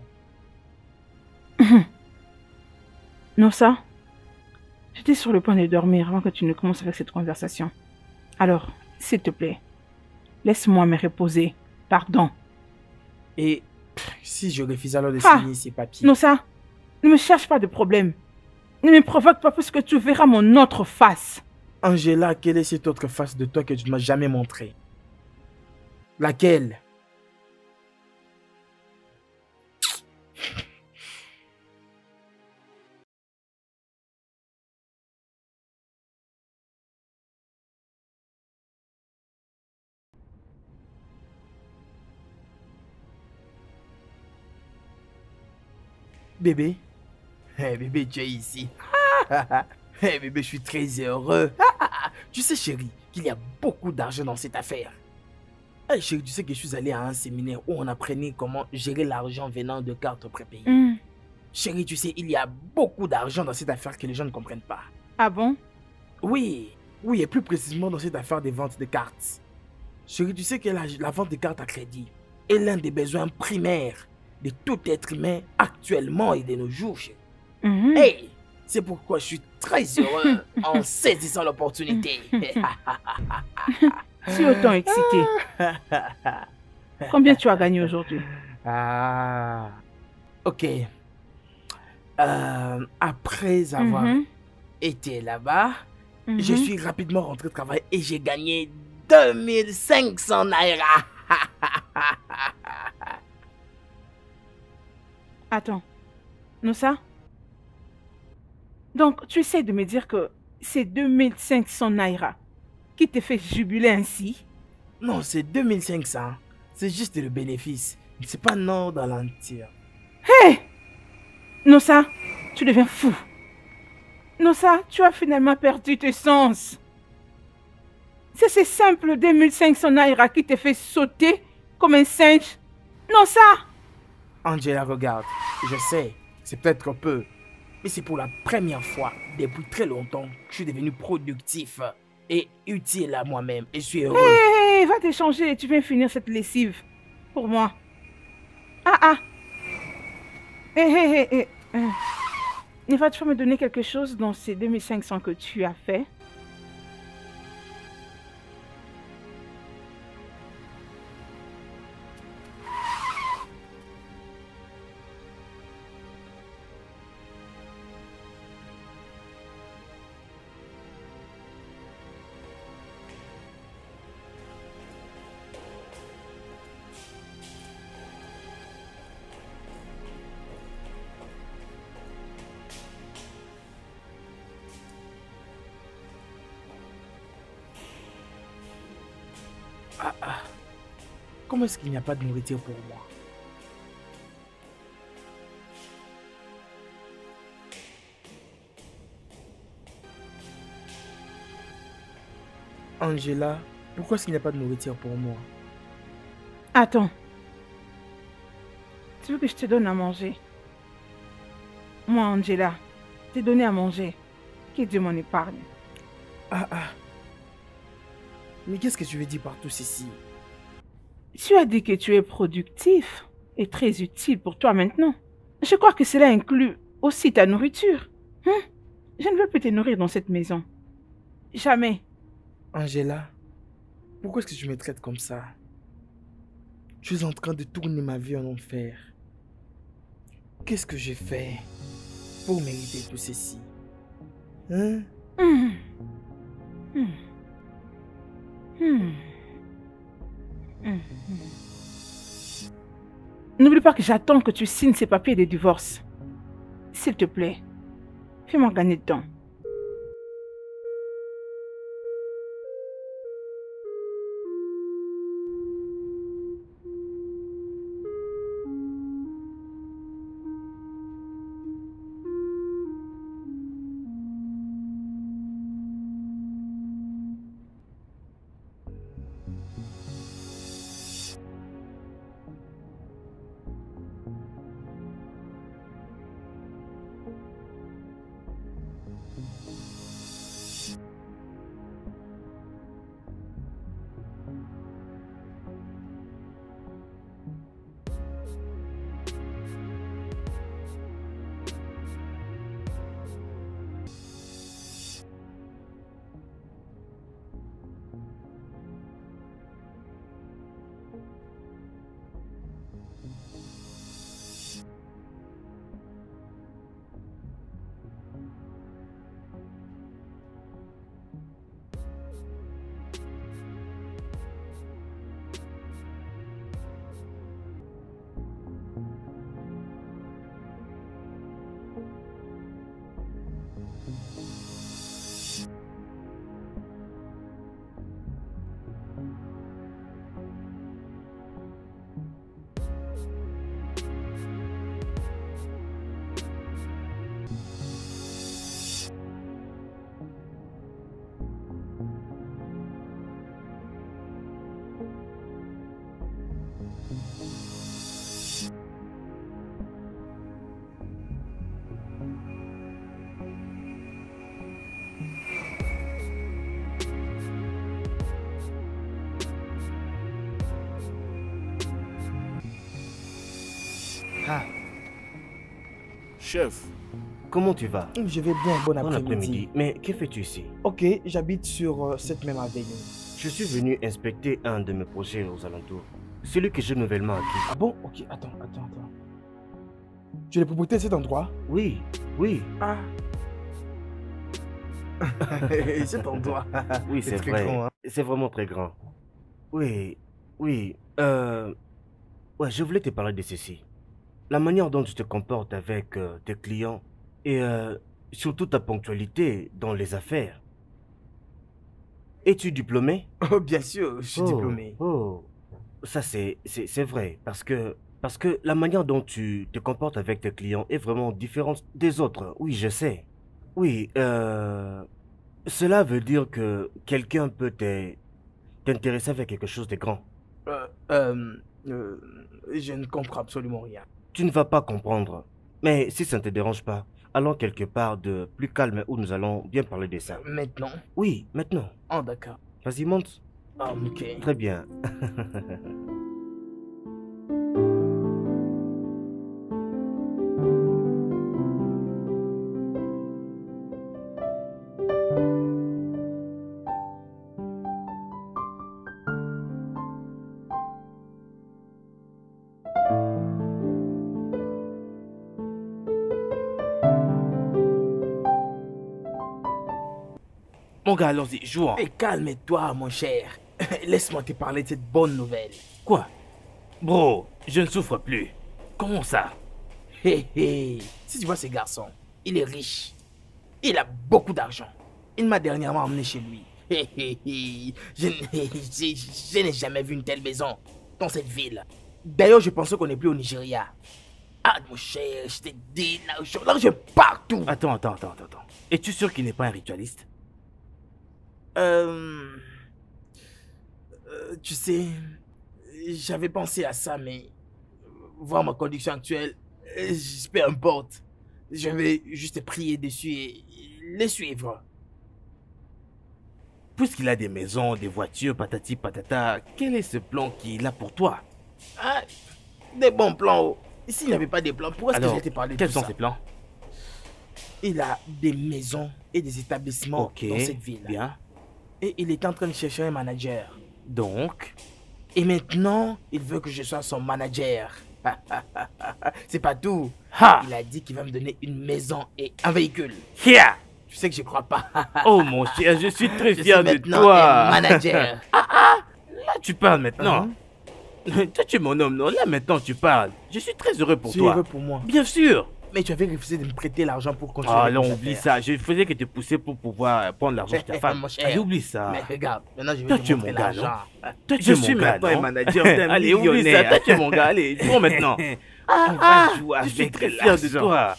Non, ça. J'étais sur le point de dormir avant que tu ne commences avec cette conversation. Alors, s'il te plaît, laisse-moi me reposer. Pardon. Et si je refuse alors de signer ces papiers? Non, ça. Ne me cherche pas de problème. Ne me provoque pas parce que tu verras mon autre face. Angela, quelle est cette autre face de toi que tu ne m'as jamais montrée? Laquelle? Bébé? Bébé, tu es ici. Bébé, je suis très heureux. Tu sais, chérie, qu'il y a beaucoup d'argent dans cette affaire. Chérie, tu sais que je suis allé à un séminaire où on apprenait comment gérer l'argent venant de cartes prépayées. Chérie, tu sais, il y a beaucoup d'argent dans cette affaire que les gens ne comprennent pas. Ah bon? Oui, et plus précisément dans cette affaire des ventes de cartes. Chérie, tu sais que la vente de cartes à crédit est l'un des besoins primaires de tout être humain actuellement et de nos jours, chérie. Hey, c'est pourquoi je suis très heureux en saisissant l'opportunité. Je suis autant excité. Combien tu as gagné aujourd'hui? Ok. Après avoir été là-bas, je suis rapidement rentré au travail et j'ai gagné 2500 naira. Attends. Noussa? Donc, tu essaies de me dire que c'est 2500 naira qui te fait jubiler ainsi? Non, c'est 2500. C'est juste le bénéfice. C'est pas non dans l'entier. Hé! Noussa, tu deviens fou. Noussa, tu as finalement perdu tes sens. C'est ces simples 2500 naira qui te fait sauter comme un singe. Noussa! Angela, regarde. Je sais, c'est peut-être un peu. Mais c'est pour la première fois depuis très longtemps que je suis devenu productif et utile à moi-même. Et je suis heureux. Hé, va t'échanger et tu viens finir cette lessive pour moi. Hé. Neva, tu vas me donner quelque chose dans ces 2500 que tu as fait? Comment est-ce qu'il n'y a pas de nourriture pour moi? Angela, pourquoi est-ce qu'il n'y a pas de nourriture pour moi? Attends. Tu veux que je te donne à manger? Moi, Angela, t'ai donné à manger. Que Dieu m'en épargne. Mais qu'est-ce que tu veux dire par tout ceci? Tu as dit que tu es productif et très utile pour toi maintenant. Je crois que cela inclut aussi ta nourriture. Je ne veux plus te nourrir dans cette maison. Jamais. Angela, pourquoi est-ce que tu me traites comme ça? Je suis en train de tourner ma vie en enfer. Qu'est-ce que j'ai fait pour mériter tout ceci? N'oublie pas que j'attends que tu signes ces papiers de divorce. S'il te plaît, fais-moi gagner de temps. Ah, Chef, comment tu vas? Je vais bien, bon Bon après-midi. après-midi. Mais que fais-tu ici? Ok, j'habite sur cette même avenue. Je suis venu inspecter un de mes projets aux alentours. Celui que j'ai nouvellement acquis. Ah bon? Ok, attends. Tu es le propriétaire de cet endroit? Oui, oui. Ah. Cet endroit. Oui, c'est très vrai. grand, hein. C'est vraiment très grand. Oui, oui. Ouais, je voulais te parler de ceci. La manière dont tu te comportes avec tes clients et surtout ta ponctualité dans les affaires. Es-tu diplômé? Oh, bien sûr, je suis diplômé. Oh, ça c'est vrai parce que la manière dont tu te comportes avec tes clients est vraiment différente des autres. Oui, je sais. Oui, cela veut dire que quelqu'un peut t'intéresser avec quelque chose de grand. Je ne comprends absolument rien. Tu ne vas pas comprendre. Mais si ça ne te dérange pas, allons quelque part de plus calme où nous allons bien parler de ça. Maintenant? Oui, maintenant. Oh, d'accord. Vas-y, monte. Ah, ok. Très bien. Mon gars, allons-y, jouons. Et calme-toi, mon cher. Laisse-moi te parler de cette bonne nouvelle. Quoi? Bro, je ne souffre plus. Comment ça? Hé hé, si tu vois ce garçon, il est riche. Il a beaucoup d'argent. Il m'a dernièrement emmené chez lui. Hé hé hé, je n'ai jamais vu une telle maison dans cette ville. D'ailleurs, je pensais qu'on n'est plus au Nigeria. Ah, mon cher, je t'ai dit, l'argent partout. Attends. Es-tu sûr qu'il n'est pas un ritualiste? Tu sais, j'avais pensé à ça, mais voir ma condition actuelle, peu importe. Je vais juste prier dessus et les suivre. Puisqu'il a des maisons, des voitures, patati patata, quel est ce plan qu'il a pour toi? Ah, des bons plans. Oh. S'il n'y avait pas des plans, pourquoi est-ce que Alors, je t'ai parlé de quels tout sont ça? ses plans? Il a des maisons et des établissements Ok, dans cette ville. bien. Et il est en train de chercher un manager. Donc, Et maintenant, il veut que je sois son manager. C'est pas tout. ha! Il a dit qu'il va me donner une maison et un véhicule. Here! Tu sais que je crois pas. Oh mon cher, je suis très Je fier suis de maintenant toi. un manager. Là, tu parles maintenant. Toi, tu es mon homme, non? Là, maintenant, tu parles. Je suis très heureux pour Tu es toi. heureux pour moi. Bien sûr. Mais tu avais refusé de me prêter l'argent pour continuer. Ah, avec là, mes oublie affaires. ça. Je faisais que te pousser pour pouvoir prendre l'argent de ta femme. Mon cher. Allez, oublie ça. Mais regarde, maintenant je vais Toi, te tu es montrer mon gars, l'argent. Toi, tu Je es suis mon gars, maintenant non? un manager d'un Allez, oublie ça. millionnaire. Toi, tu es mon gars. Allez, prends maintenant. On va jouer je suis avec très fier de l'argent. toi.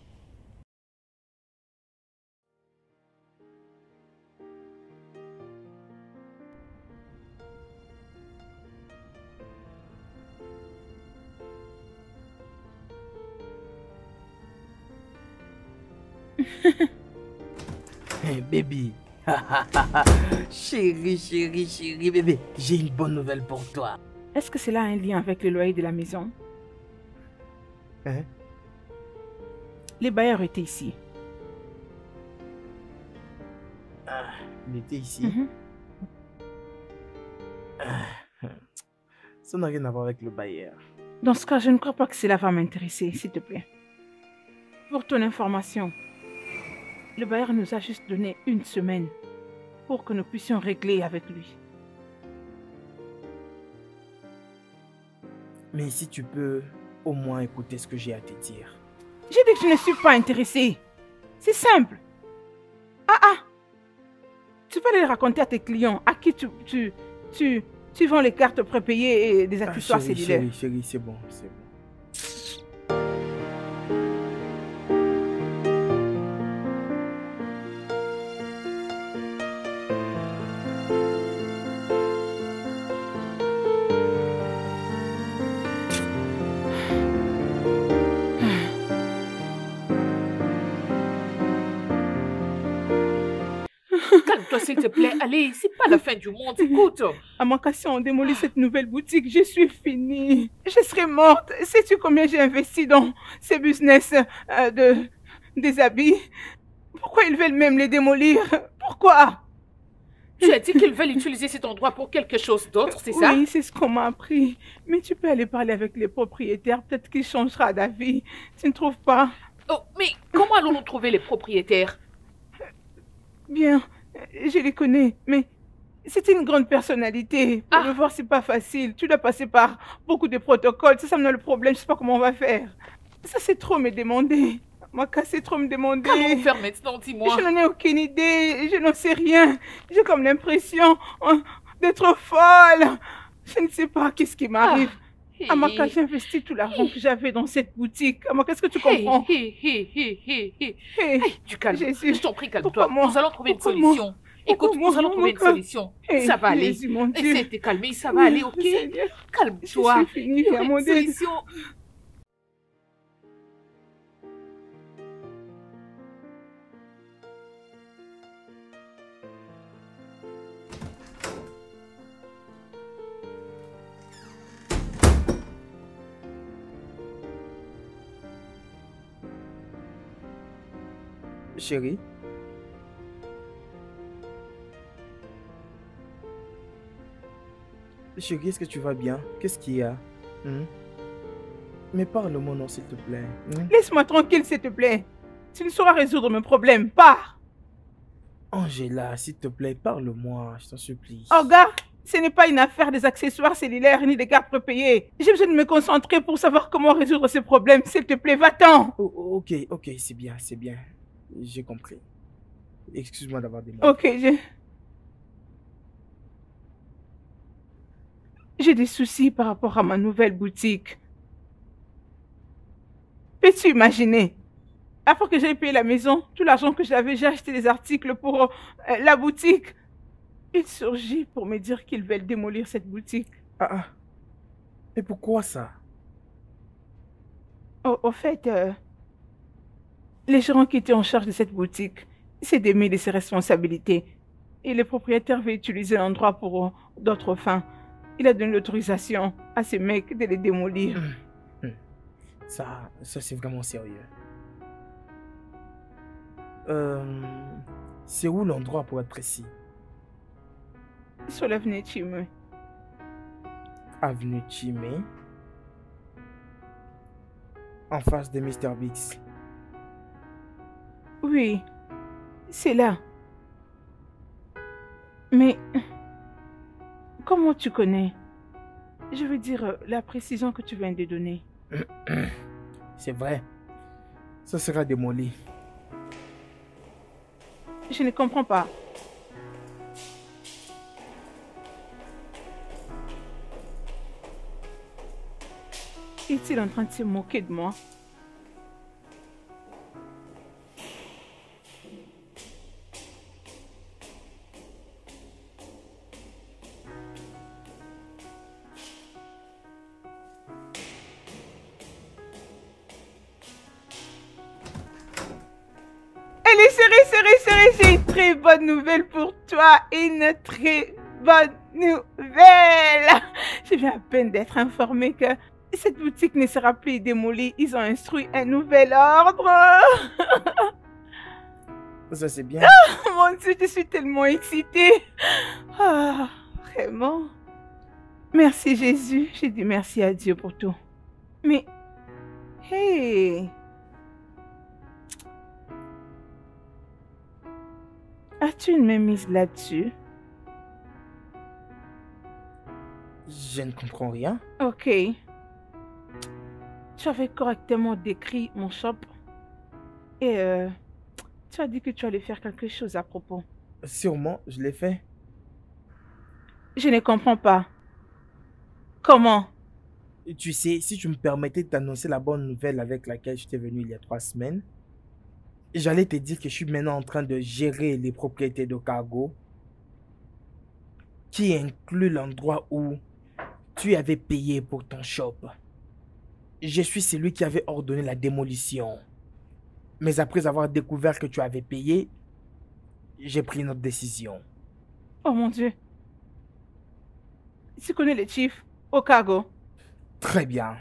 Hey, baby. Chérie, bébé. J'ai une bonne nouvelle pour toi. Est-ce que cela a un lien avec le loyer de la maison? Hein? Les bailleurs étaient ici. Il était ici. Mhm. Ça n'a rien à voir avec le bailleur. Dans ce cas, je ne crois pas que cela va m'intéresser, s'il te plaît. Pour ton information, le bailleur nous a juste donné une semaine pour que nous puissions régler avec lui. Mais si tu peux au moins écouter ce que j'ai à te dire. J'ai dit que je ne suis pas intéressée. C'est simple. Tu vas les raconter à tes clients à qui tu vends les cartes prépayées et des accessoires cellulaires. Chérie, c'est bon. calme-toi, s'il te plaît. Allez, c'est pas la fin du monde, écoute. Amaka, si on démolit cette nouvelle boutique, je suis finie. Je serai morte. Sais-tu combien j'ai investi dans ces business des habits? Pourquoi ils veulent même les démolir? Pourquoi? Tu as dit qu'ils veulent utiliser cet endroit pour quelque chose d'autre, c'est ça? Oui, c'est ce qu'on m'a appris. Mais tu peux aller parler avec les propriétaires. Peut-être qu'il changera d'avis. Tu ne trouves pas? Oh, mais comment allons-nous trouver les propriétaires? Bien, je les connais, mais c'est une grande personnalité. Pour le voir, c'est pas facile. Tu dois passer par beaucoup de protocoles. Ça me donne le problème. Je sais pas comment on va faire. Ça, c'est trop me demander. Amaka, c'est trop me demander. Qu'allons-nous faire maintenant, dis-moi? Je n'en ai aucune idée. Je n'en sais rien. J'ai comme l'impression d'être folle. Je ne sais pas qu'est-ce qui m'arrive. Amaka, j'ai investi tout l'argent que j'avais dans cette boutique. Amaka, est-ce que tu comprends? Du calme. Jésus. Je t'en prie, calme-toi. Nous allons trouver une solution. Écoute, nous allons trouver une solution. Ça va aller. Jésus, mon Dieu. Essaie de te calmer, ça va aller, ok? Calme-toi. Je suis finie, Il y aura mon une Dieu. solution. Chérie? Chérie, est-ce que tu vas bien? Qu'est-ce qu'il y a? Mais parle-moi, non, s'il te plaît. Laisse-moi tranquille, s'il te plaît. Tu ne sauras résoudre mes problèmes. Pars. Angela, s'il te plaît, parle-moi, je t'en supplie. Oh, gars, ce n'est pas une affaire des accessoires cellulaires ni des cartes prépayées. J'ai besoin de me concentrer pour savoir comment résoudre ces problèmes. S'il te plaît, va-t'en. Ok, c'est bien, c'est bien. J'ai compris. Excuse-moi d'avoir demandé. Ok, j'ai des soucis par rapport à ma nouvelle boutique. Peux-tu imaginer? Après que j'ai payé la maison, tout l'argent que j'avais, j'ai acheté des articles pour la boutique. Il surgit pour me dire qu'ils veulent démolir cette boutique. Et pourquoi ça? Au fait, les gérants qui étaient en charge de cette boutique s'est démis de ses responsabilités. Et le propriétaire veut utiliser l'endroit pour d'autres fins. Il a donné l'autorisation à ces mecs de les démolir. Ça c'est vraiment sérieux. C'est où l'endroit pour être précis? Sur l'avenue Chimé. Avenue Chimé? En face de Mr. Biggs. Oui, c'est là. Mais comment tu connais? Je veux dire, la précision que tu viens de donner. C'est vrai. Ça sera démoli. Je ne comprends pas. Est-il en train de se moquer de moi? J'ai une très bonne nouvelle pour toi. Une très bonne nouvelle. Je viens à peine d'être informée que cette boutique ne sera plus démolie. Ils ont instruit un nouvel ordre. Ça c'est bien. Mon Dieu, je suis tellement excitée. Vraiment. Merci Jésus. J'ai dit merci à Dieu pour tout. Mais, hey. As-tu une mainmise là-dessus? Je ne comprends rien. Ok. Tu avais correctement décrit mon shop. Et tu as dit que tu allais faire quelque chose à propos. Sûrement, je l'ai fait. Je ne comprends pas. Comment? Tu sais, si tu me permettais de t'annoncer la bonne nouvelle avec laquelle je t'ai venu il y a 3 semaines, j'allais te dire que je suis maintenant en train de gérer les propriétés de cargo, qui inclut l'endroit où tu avais payé pour ton shop. Je suis celui qui avait ordonné la démolition. Mais après avoir découvert que tu avais payé, j'ai pris notre décision. Oh mon Dieu. Tu connais les chiefs au cargo? Très bien.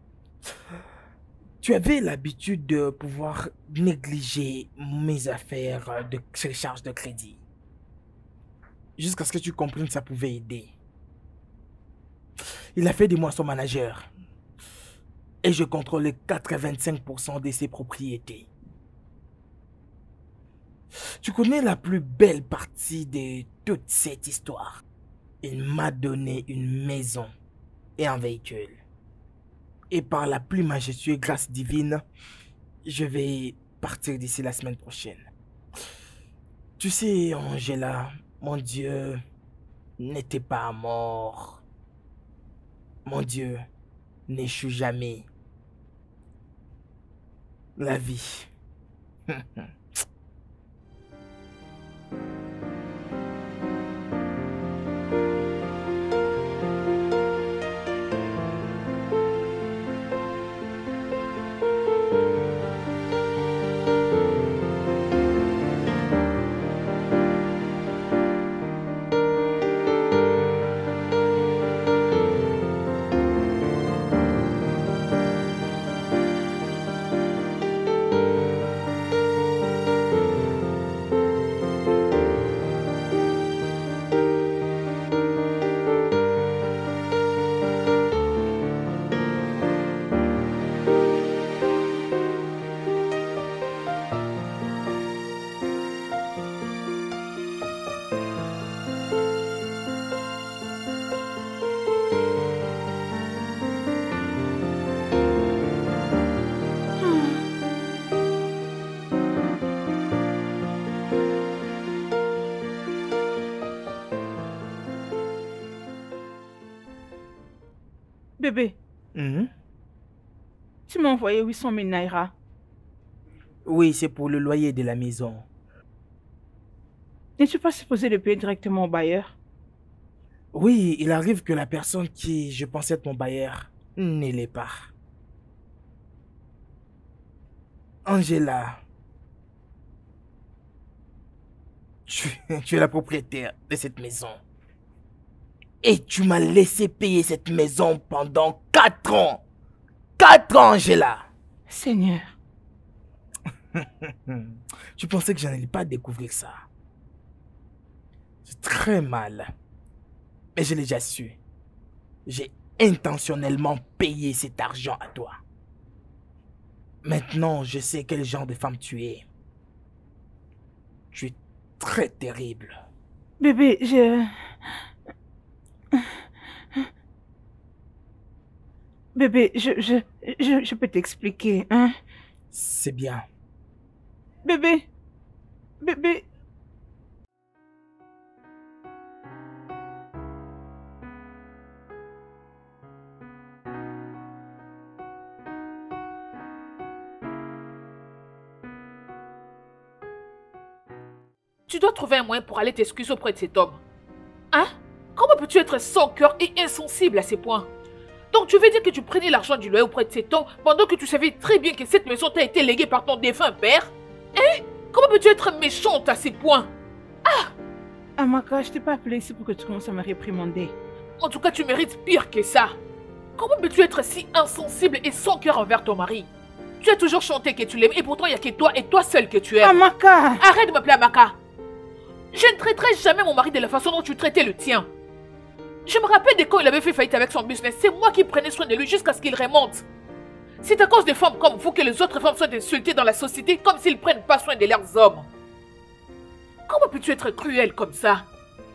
Tu avais l'habitude de pouvoir négliger mes affaires de charge de crédit. Jusqu'à ce que tu comprennes que ça pouvait aider. Il a fait de moi son manager. Et je contrôle 85% de ses propriétés. Tu connais la plus belle partie de toute cette histoire. Il m'a donné une maison et un véhicule. Et par la plus majestueuse grâce divine, je vais partir d'ici la semaine prochaine. Tu sais, Angela, mon Dieu n'était pas mort. Mon Dieu n'échoue jamais. La vie. Bébé, tu m'as envoyé 800 000 naira. Oui, c'est pour le loyer de la maison. Ne suis pas supposé le payer directement au bailleur? Oui, il arrive que la personne qui je pensais être mon bailleur ne l'est pas. Angela, tu es la propriétaire de cette maison. Et tu m'as laissé payer cette maison pendant 4 ans. 4 ans, Angela. Seigneur. Tu pensais que je n'allais pas découvrir ça. C'est très mal. Mais je l'ai déjà su. J'ai intentionnellement payé cet argent à toi. Maintenant, je sais quel genre de femme tu es. Tu es très terrible. Bébé, Bébé, je peux t'expliquer, hein? C'est bien. Bébé, bébé. Tu dois trouver un moyen pour aller t'excuser auprès de cet homme. Hein? Comment peux-tu être sans cœur et insensible à ces points? Donc tu veux dire que tu prenais l'argent du loyer auprès de cet homme pendant que tu savais très bien que cette maison t'a été léguée par ton défunt père? Hein? Comment peux-tu être méchante à ces points? Amaka, je t'ai pas appelé ici pour que tu commences à me réprimander. En tout cas, tu mérites pire que ça. Comment peux-tu être si insensible et sans cœur envers ton mari? Tu as toujours chanté que tu l'aimes et pourtant il n'y a que toi et toi seul que tu aimes. Amaka! Arrête de m'appeler Amaka. Je ne traiterai jamais mon mari de la façon dont tu traitais le tien. Je me rappelle de quand il avait fait faillite avec son business. C'est moi qui prenais soin de lui jusqu'à ce qu'il remonte. C'est à cause des femmes comme vous que les autres femmes sont insultées dans la société comme s'ils ne prennent pas soin de leurs hommes. Comment peux-tu être cruel comme ça?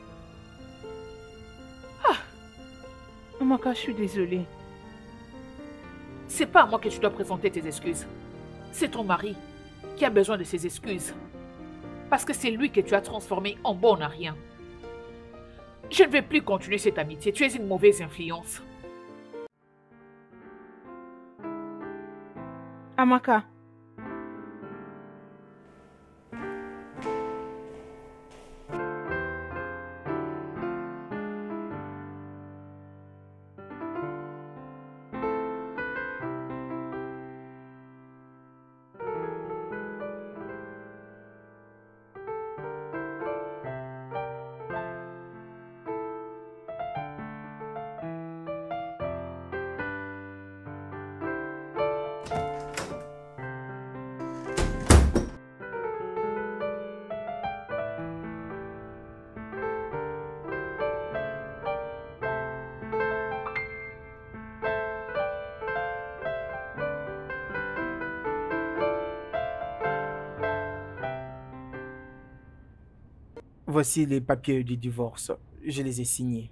Amaka, je suis désolée. C'est pas à moi que tu dois présenter tes excuses. C'est ton mari qui a besoin de ses excuses. Parce que c'est lui que tu as transformé en bon à rien. Je ne vais plus continuer cette amitié. Tu es une mauvaise influence. Amaka. Voici les papiers du divorce. Je les ai signés.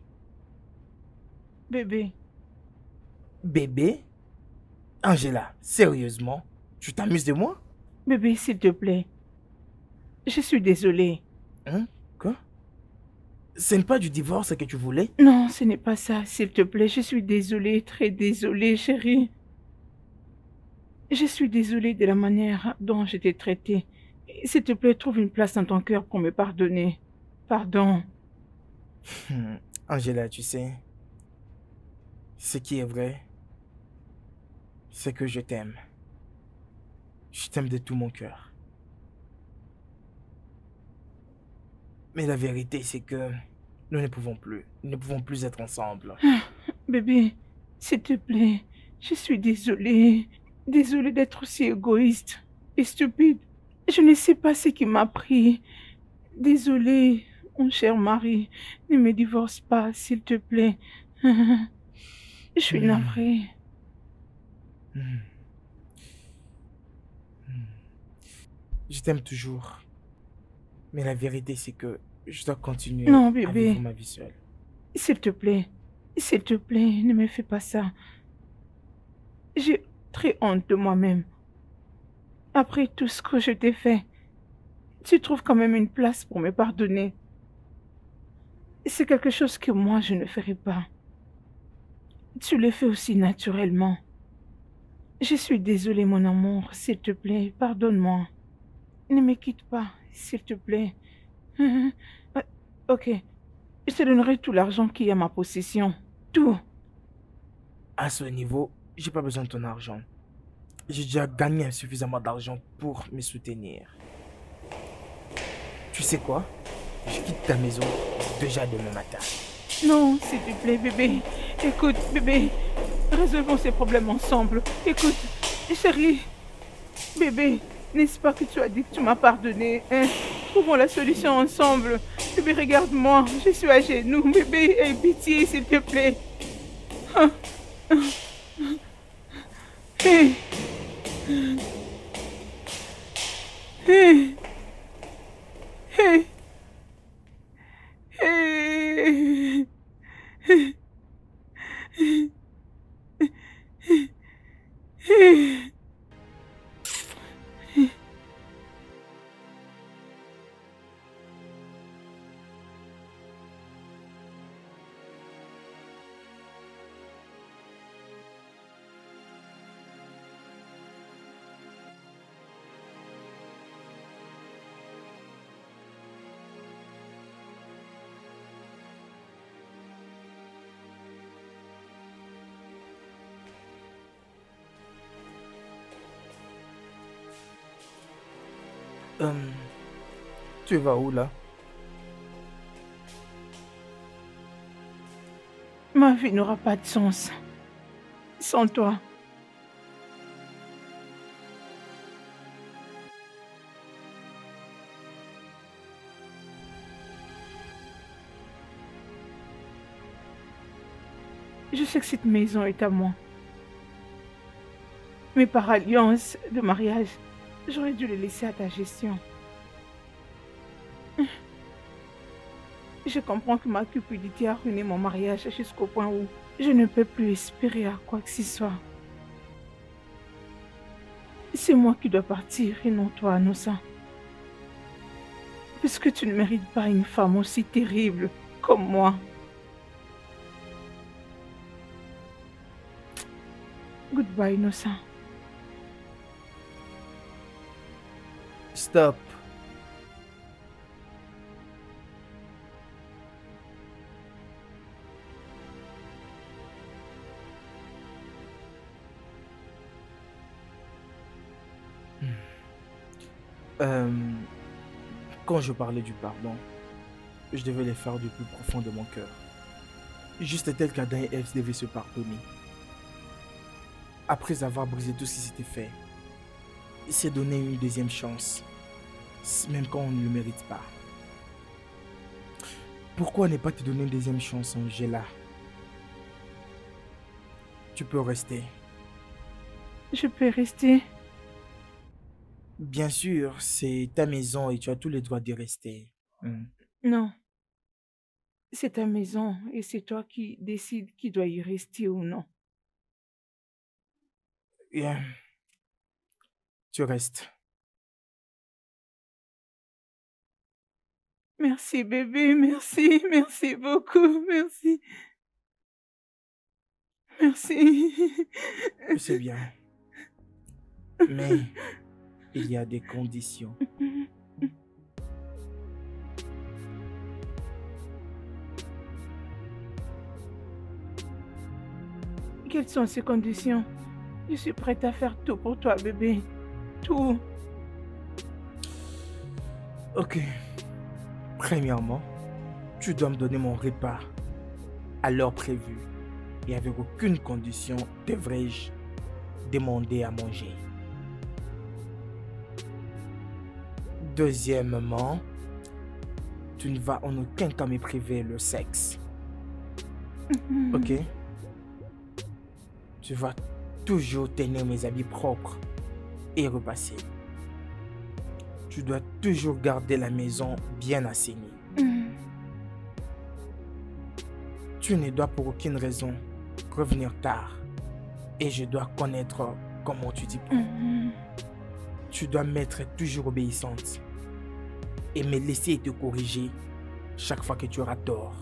Bébé, Bébé? Angela, sérieusement? Tu t'amuses de moi? bébé, s'il te plaît. Je suis désolée. Hein? Quoi? Ce n'est pas du divorce que tu voulais? Non, ce n'est pas ça, s'il te plaît. Je suis désolée, très désolée, chérie. Je suis désolée de la manière dont je t'ai traitée. S'il te plaît, trouve une place dans ton cœur pour me pardonner. Pardon. Angela, tu sais, ce qui est vrai, c'est que je t'aime. Je t'aime de tout mon cœur. Mais la vérité, c'est que nous ne pouvons plus. Nous ne pouvons plus être ensemble. Bébé, s'il te plaît, je suis désolée. Désolée d'être aussi égoïste et stupide. Je ne sais pas ce qui m'a pris. Désolée, mon cher mari. Ne me divorce pas, s'il te plaît. Je suis navrée. Je t'aime toujours. Mais la vérité, c'est que je dois continuer Non, à bébé. vivre ma vie seule. S'il te plaît, ne me fais pas ça. J'ai très honte de moi-même. Après tout ce que je t'ai fait, tu trouves quand même une place pour me pardonner. C'est quelque chose que moi, je ne ferai pas. Tu le fais aussi naturellement. Je suis désolée, mon amour. S'il te plaît, pardonne-moi. Ne me quitte pas, s'il te plaît. Ok. Je te donnerai tout l'argent qui est à ma possession. Tout. À ce niveau, j'ai pas besoin de ton argent. J'ai déjà gagné suffisamment d'argent pour me soutenir. Tu sais quoi? Je quitte ta maison déjà demain matin. Non, s'il te plaît, bébé. Écoute, bébé. Résolvons ces problèmes ensemble. Écoute, chérie. Bébé, n'est-ce pas que tu as dit que tu m'as pardonné, hein? Trouvons la solution ensemble. Bébé, regarde-moi. Je suis à genoux. Bébé, aie pitié, s'il te plaît. Hey. Hey. Hey. Hey. Hey. Tu vas où là? Ma vie n'aura pas de sens sans toi. Je sais que cette maison est à moi. Mais par alliance de mariage, j'aurais dû le laisser à ta gestion. Je comprends que ma cupidité a ruiné mon mariage jusqu'au point où je ne peux plus espérer à quoi que ce soit. C'est moi qui dois partir et non toi, Anosa. Puisque tu ne mérites pas une femme aussi terrible comme moi. Goodbye, Nosa. Stop. Quand je parlais du pardon, je devais le faire du plus profond de mon cœur. Juste tel qu'Adam et Ève devaient se pardonner. Après avoir brisé tout ce qui s'était fait, c'est donner une deuxième chance, même quand on ne le mérite pas. Pourquoi ne pas te donner une deuxième chance, Angela? Tu peux rester. Je peux rester? Bien sûr, c'est ta maison et tu as tous les droits d'y rester. Non. C'est ta maison et c'est toi qui décides qui doit y rester ou non. Bien. Tu restes. Merci bébé, merci, merci beaucoup, merci. Merci. C'est bien. Mais il y a des conditions. Quelles sont ces conditions? Je suis prête à faire tout pour toi, bébé. Tout. Ok. Premièrement, tu dois me donner mon repas à l'heure prévue et avec aucune condition devrais-je demander à manger. Deuxièmement, tu ne vas en aucun cas me priver le sexe. Ok? Tu vas toujours tenir mes habits propres et repassés. Tu dois toujours garder la maison bien assainie. Tu ne dois pour aucune raison revenir tard. Et je dois connaître comment tu t'y prends. Tu dois m'être toujours obéissante. Et me laisser te corriger chaque fois que tu auras tort.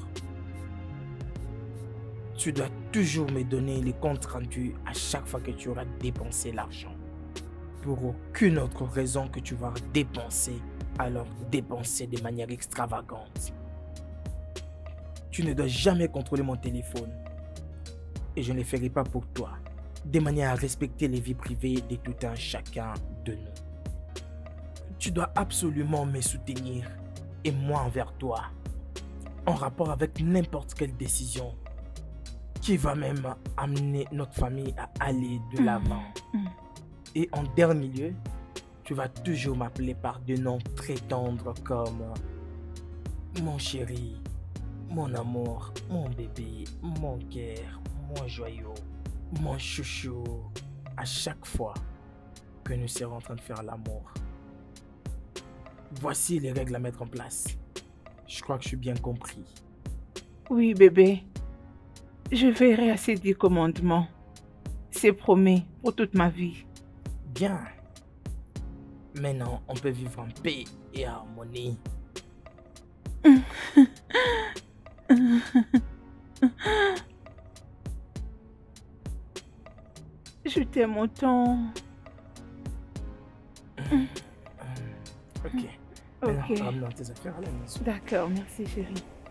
Tu dois toujours me donner les comptes rendus à chaque fois que tu auras dépensé l'argent. Pour aucune autre raison que tu vas dépenser, alors dépenser de manière extravagante. Tu ne dois jamais contrôler mon téléphone. Et je ne le ferai pas pour toi. De manière à respecter les vies privées de tout un chacun de nous. Tu dois absolument me soutenir. Et moi envers toi. En rapport avec n'importe quelle décision. Qui va même amener notre famille à aller de l'avant. Et en dernier lieu, tu vas toujours m'appeler par des noms très tendres comme mon chéri, mon amour, mon bébé, mon cœur, mon joyau, mon chouchou, à chaque fois que nous serons en train de faire l'amour. Voici les règles à mettre en place. Je crois que je suis bien compris. Oui, bébé. Je veillerai à ces 10 commandements. C'est promis pour toute ma vie. Bien. Maintenant, on peut vivre en paix et harmonie. Je t'aime autant. Ok. Maintenant, ramène tes affaires à la maison. D'accord, merci chérie.